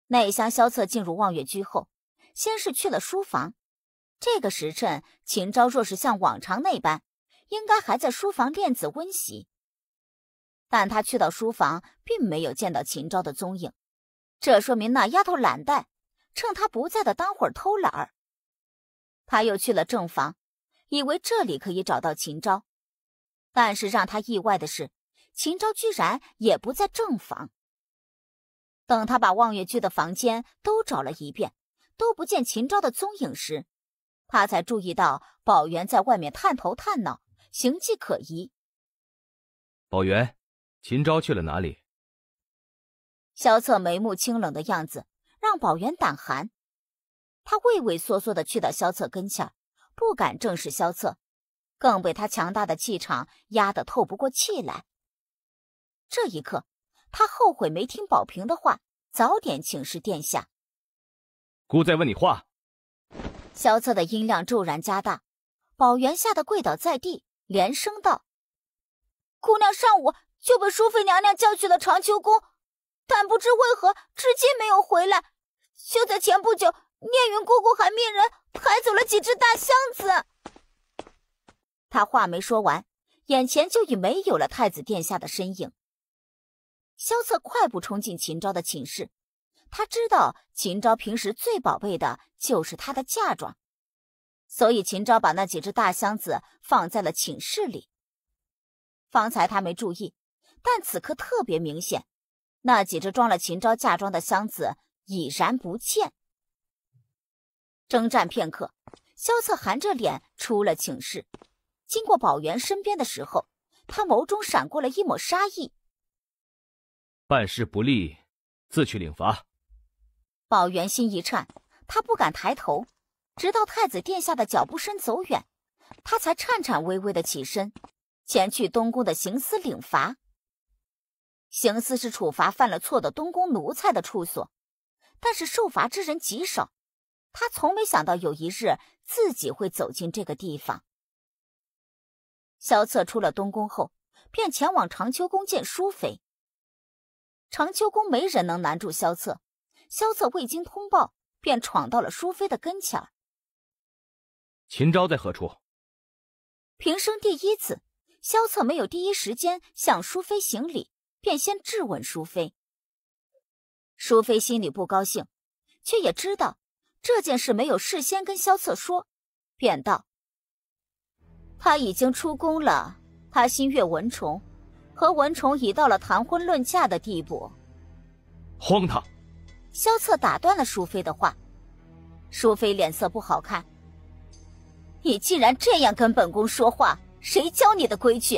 内乡萧策进入望月居后，先是去了书房。这个时辰，秦昭若是像往常那般，应该还在书房练字温习。但他去到书房，并没有见到秦昭的踪影，这说明那丫头懒怠，趁他不在的当会儿偷懒儿。他又去了正房，以为这里可以找到秦昭，但是让他意外的是，秦昭居然也不在正房。等他把望月居的房间都找了一遍，都不见秦昭的踪影时，他才注意到宝元在外面探头探脑，形迹可疑。 宝元，秦昭去了哪里？ 萧策眉目清冷的样子让宝元胆寒，他畏畏缩缩地去到萧策跟前，不敢正视萧策，更被他强大的气场压得透不过气来。这一刻，他后悔没听宝平的话，早点请示殿下。 姑在问你话。 萧策的音量骤然加大，宝元吓得跪倒在地，连声道：姑娘上午就被淑妃娘娘叫去了长秋宫，但不知为何至今没有回来。就在前不久，念云姑姑还命人抬走了几只大箱子。他话没说完，眼前就已没有了太子殿下的身影。萧策快步冲进秦昭的寝室，他知道秦昭平时最宝贝的就是她的嫁妆，所以秦昭把那几只大箱子放在了寝室里。方才他没注意，但此刻特别明显，那几只装了秦昭嫁妆的箱子已然不见。征战片刻，萧策含着脸出了寝室，经过宝元身边的时候，他眸中闪过了一抹杀意。 办事不力，自去领罚。 宝元心一颤，他不敢抬头，直到太子殿下的脚步声走远，他才颤颤巍巍地起身，前去东宫的刑司领罚。刑司是处罚犯了错的东宫奴才的处所，但是受罚之人极少，他从没想到有一日自己会走进这个地方。萧策出了东宫后，便前往长秋宫见淑妃。长秋宫没人能难住萧策，萧策未经通报，便闯到了淑妃的跟前。 秦昭在何处？ 平生第一次，萧策没有第一时间向淑妃行礼，便先质问淑妃。淑妃心里不高兴，却也知道这件事没有事先跟萧策说，便道：他已经出宫了，他心悦文宠，和文宠已到了谈婚论嫁的地步。 荒唐！ 萧策打断了淑妃的话。淑妃脸色不好看。你既然这样跟本宫说话，谁教你的规矩？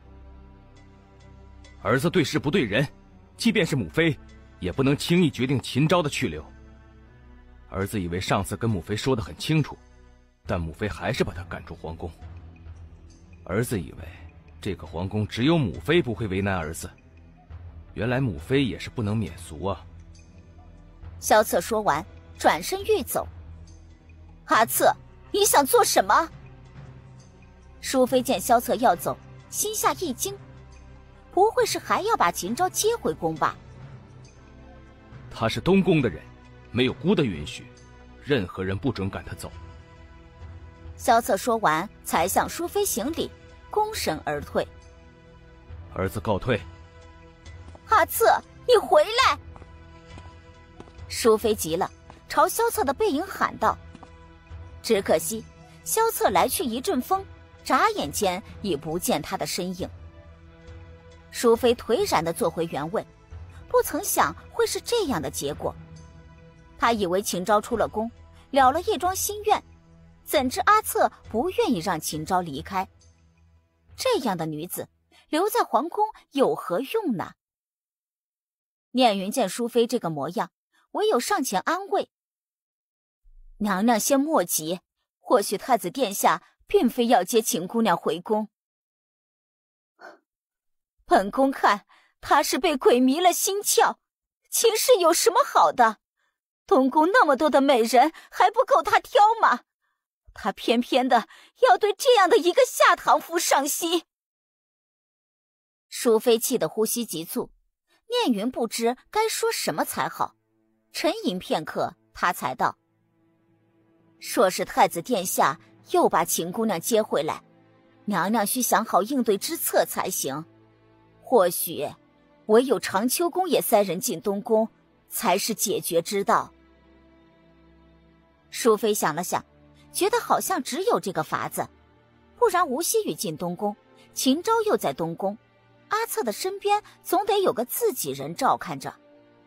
儿子对事不对人，即便是母妃，也不能轻易决定秦昭的去留。儿子以为上次跟母妃说得很清楚，但母妃还是把他赶出皇宫。儿子以为这个皇宫只有母妃不会为难儿子，原来母妃也是不能免俗啊。 萧策说完，转身欲走。阿策，你想做什么？淑妃见萧策要走，心下一惊，不会是还要把秦昭接回宫吧？ 他是东宫的人，没有姑的允许，任何人不准赶他走。 萧策说完，才向淑妃行礼，躬身而退。 儿子告退。 阿策，你回来！淑妃急了，朝萧策的背影喊道。只可惜萧策来去一阵风，眨眼间已不见他的身影。淑妃颓然地坐回原位，不曾想会是这样的结果。她以为秦昭出了宫，了了一桩心愿，怎知阿策不愿意让秦昭离开。这样的女子留在皇宫有何用呢？念云见淑妃这个模样，唯有上前安慰。娘娘先莫急，或许太子殿下并非要接秦姑娘回宫。本宫看她是被鬼迷了心窍，秦氏有什么好的？东宫那么多的美人，还不够她挑吗？她偏偏的要对这样的一个下堂夫上心。淑妃气得呼吸急促，念云不知该说什么才好。 沉吟片刻，他才道：“说是太子殿下又把秦姑娘接回来，娘娘需想好应对之策才行。或许唯有长秋宫也塞人进东宫，才是解决之道。”淑妃想了想，觉得好像只有这个法子，不然吴希雨进东宫，秦昭又在东宫，阿策的身边总得有个自己人照看着。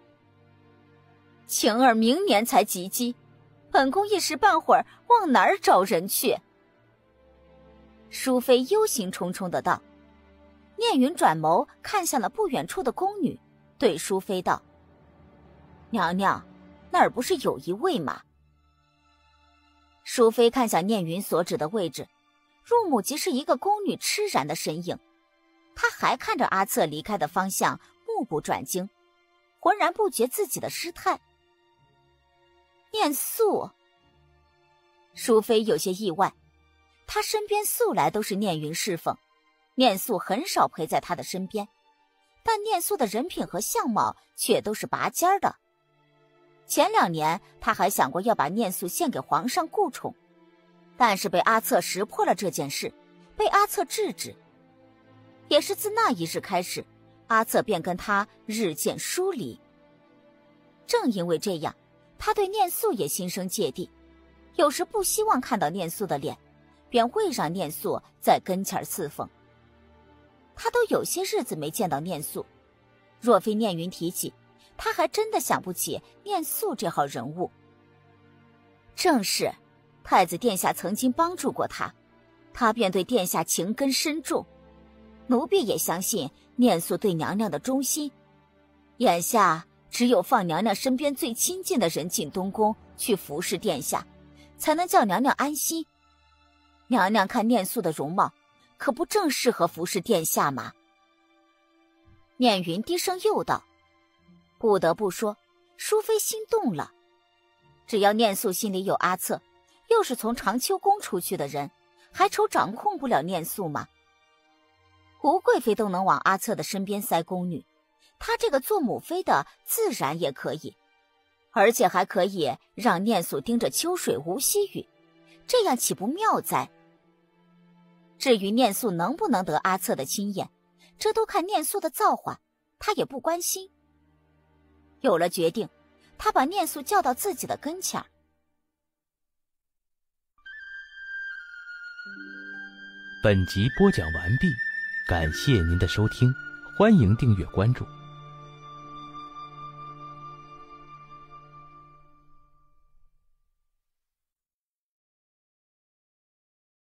晴儿明年才及笄，本宫一时半会儿往哪儿找人去？淑妃忧心忡忡的道。念云转眸看向了不远处的宫女，对淑妃道：“娘娘，那儿不是有一位吗？”淑妃看向念云所指的位置，入目即是一个宫女痴然的身影。她还看着阿策离开的方向，目不转睛，浑然不觉自己的失态。念素。淑妃有些意外，她身边素来都是念云侍奉，念素很少陪在她的身边，但念素的人品和相貌却都是拔尖的。前2年他还想过要把念素献给皇上顾宠，但是被阿策识破了这件事，被阿策制止。也是自那一日开始，阿策便跟他日渐疏离。正因为这样，他对念素也心生芥蒂，有时不希望看到念素的脸，便会让念素在跟前侍奉。他都有些日子没见到念素，若非念云提起，他还真的想不起念素这号人物。正是太子殿下曾经帮助过他，他便对殿下情根深重，奴婢也相信念素对娘娘的忠心。眼下只有放娘娘身边最亲近的人进东宫去服侍殿下，才能叫娘娘安心。娘娘看念素的容貌，可不正适合服侍殿下吗？念云低声又道。不得不说，淑妃心动了。只要念素心里有阿策，又是从长秋宫出去的人，还愁掌控不了念素吗？吴贵妃都能往阿策的身边塞宫女，她这个做母妃的自然也可以，而且还可以让念素盯着秋水无溪雨，这样岂不妙哉？至于念素能不能得阿策的亲眼，这都看念素的造化，他也不关心。有了决定，他把念素叫到自己的跟前儿。 本集播讲完毕，感谢您的收听，欢迎订阅关注。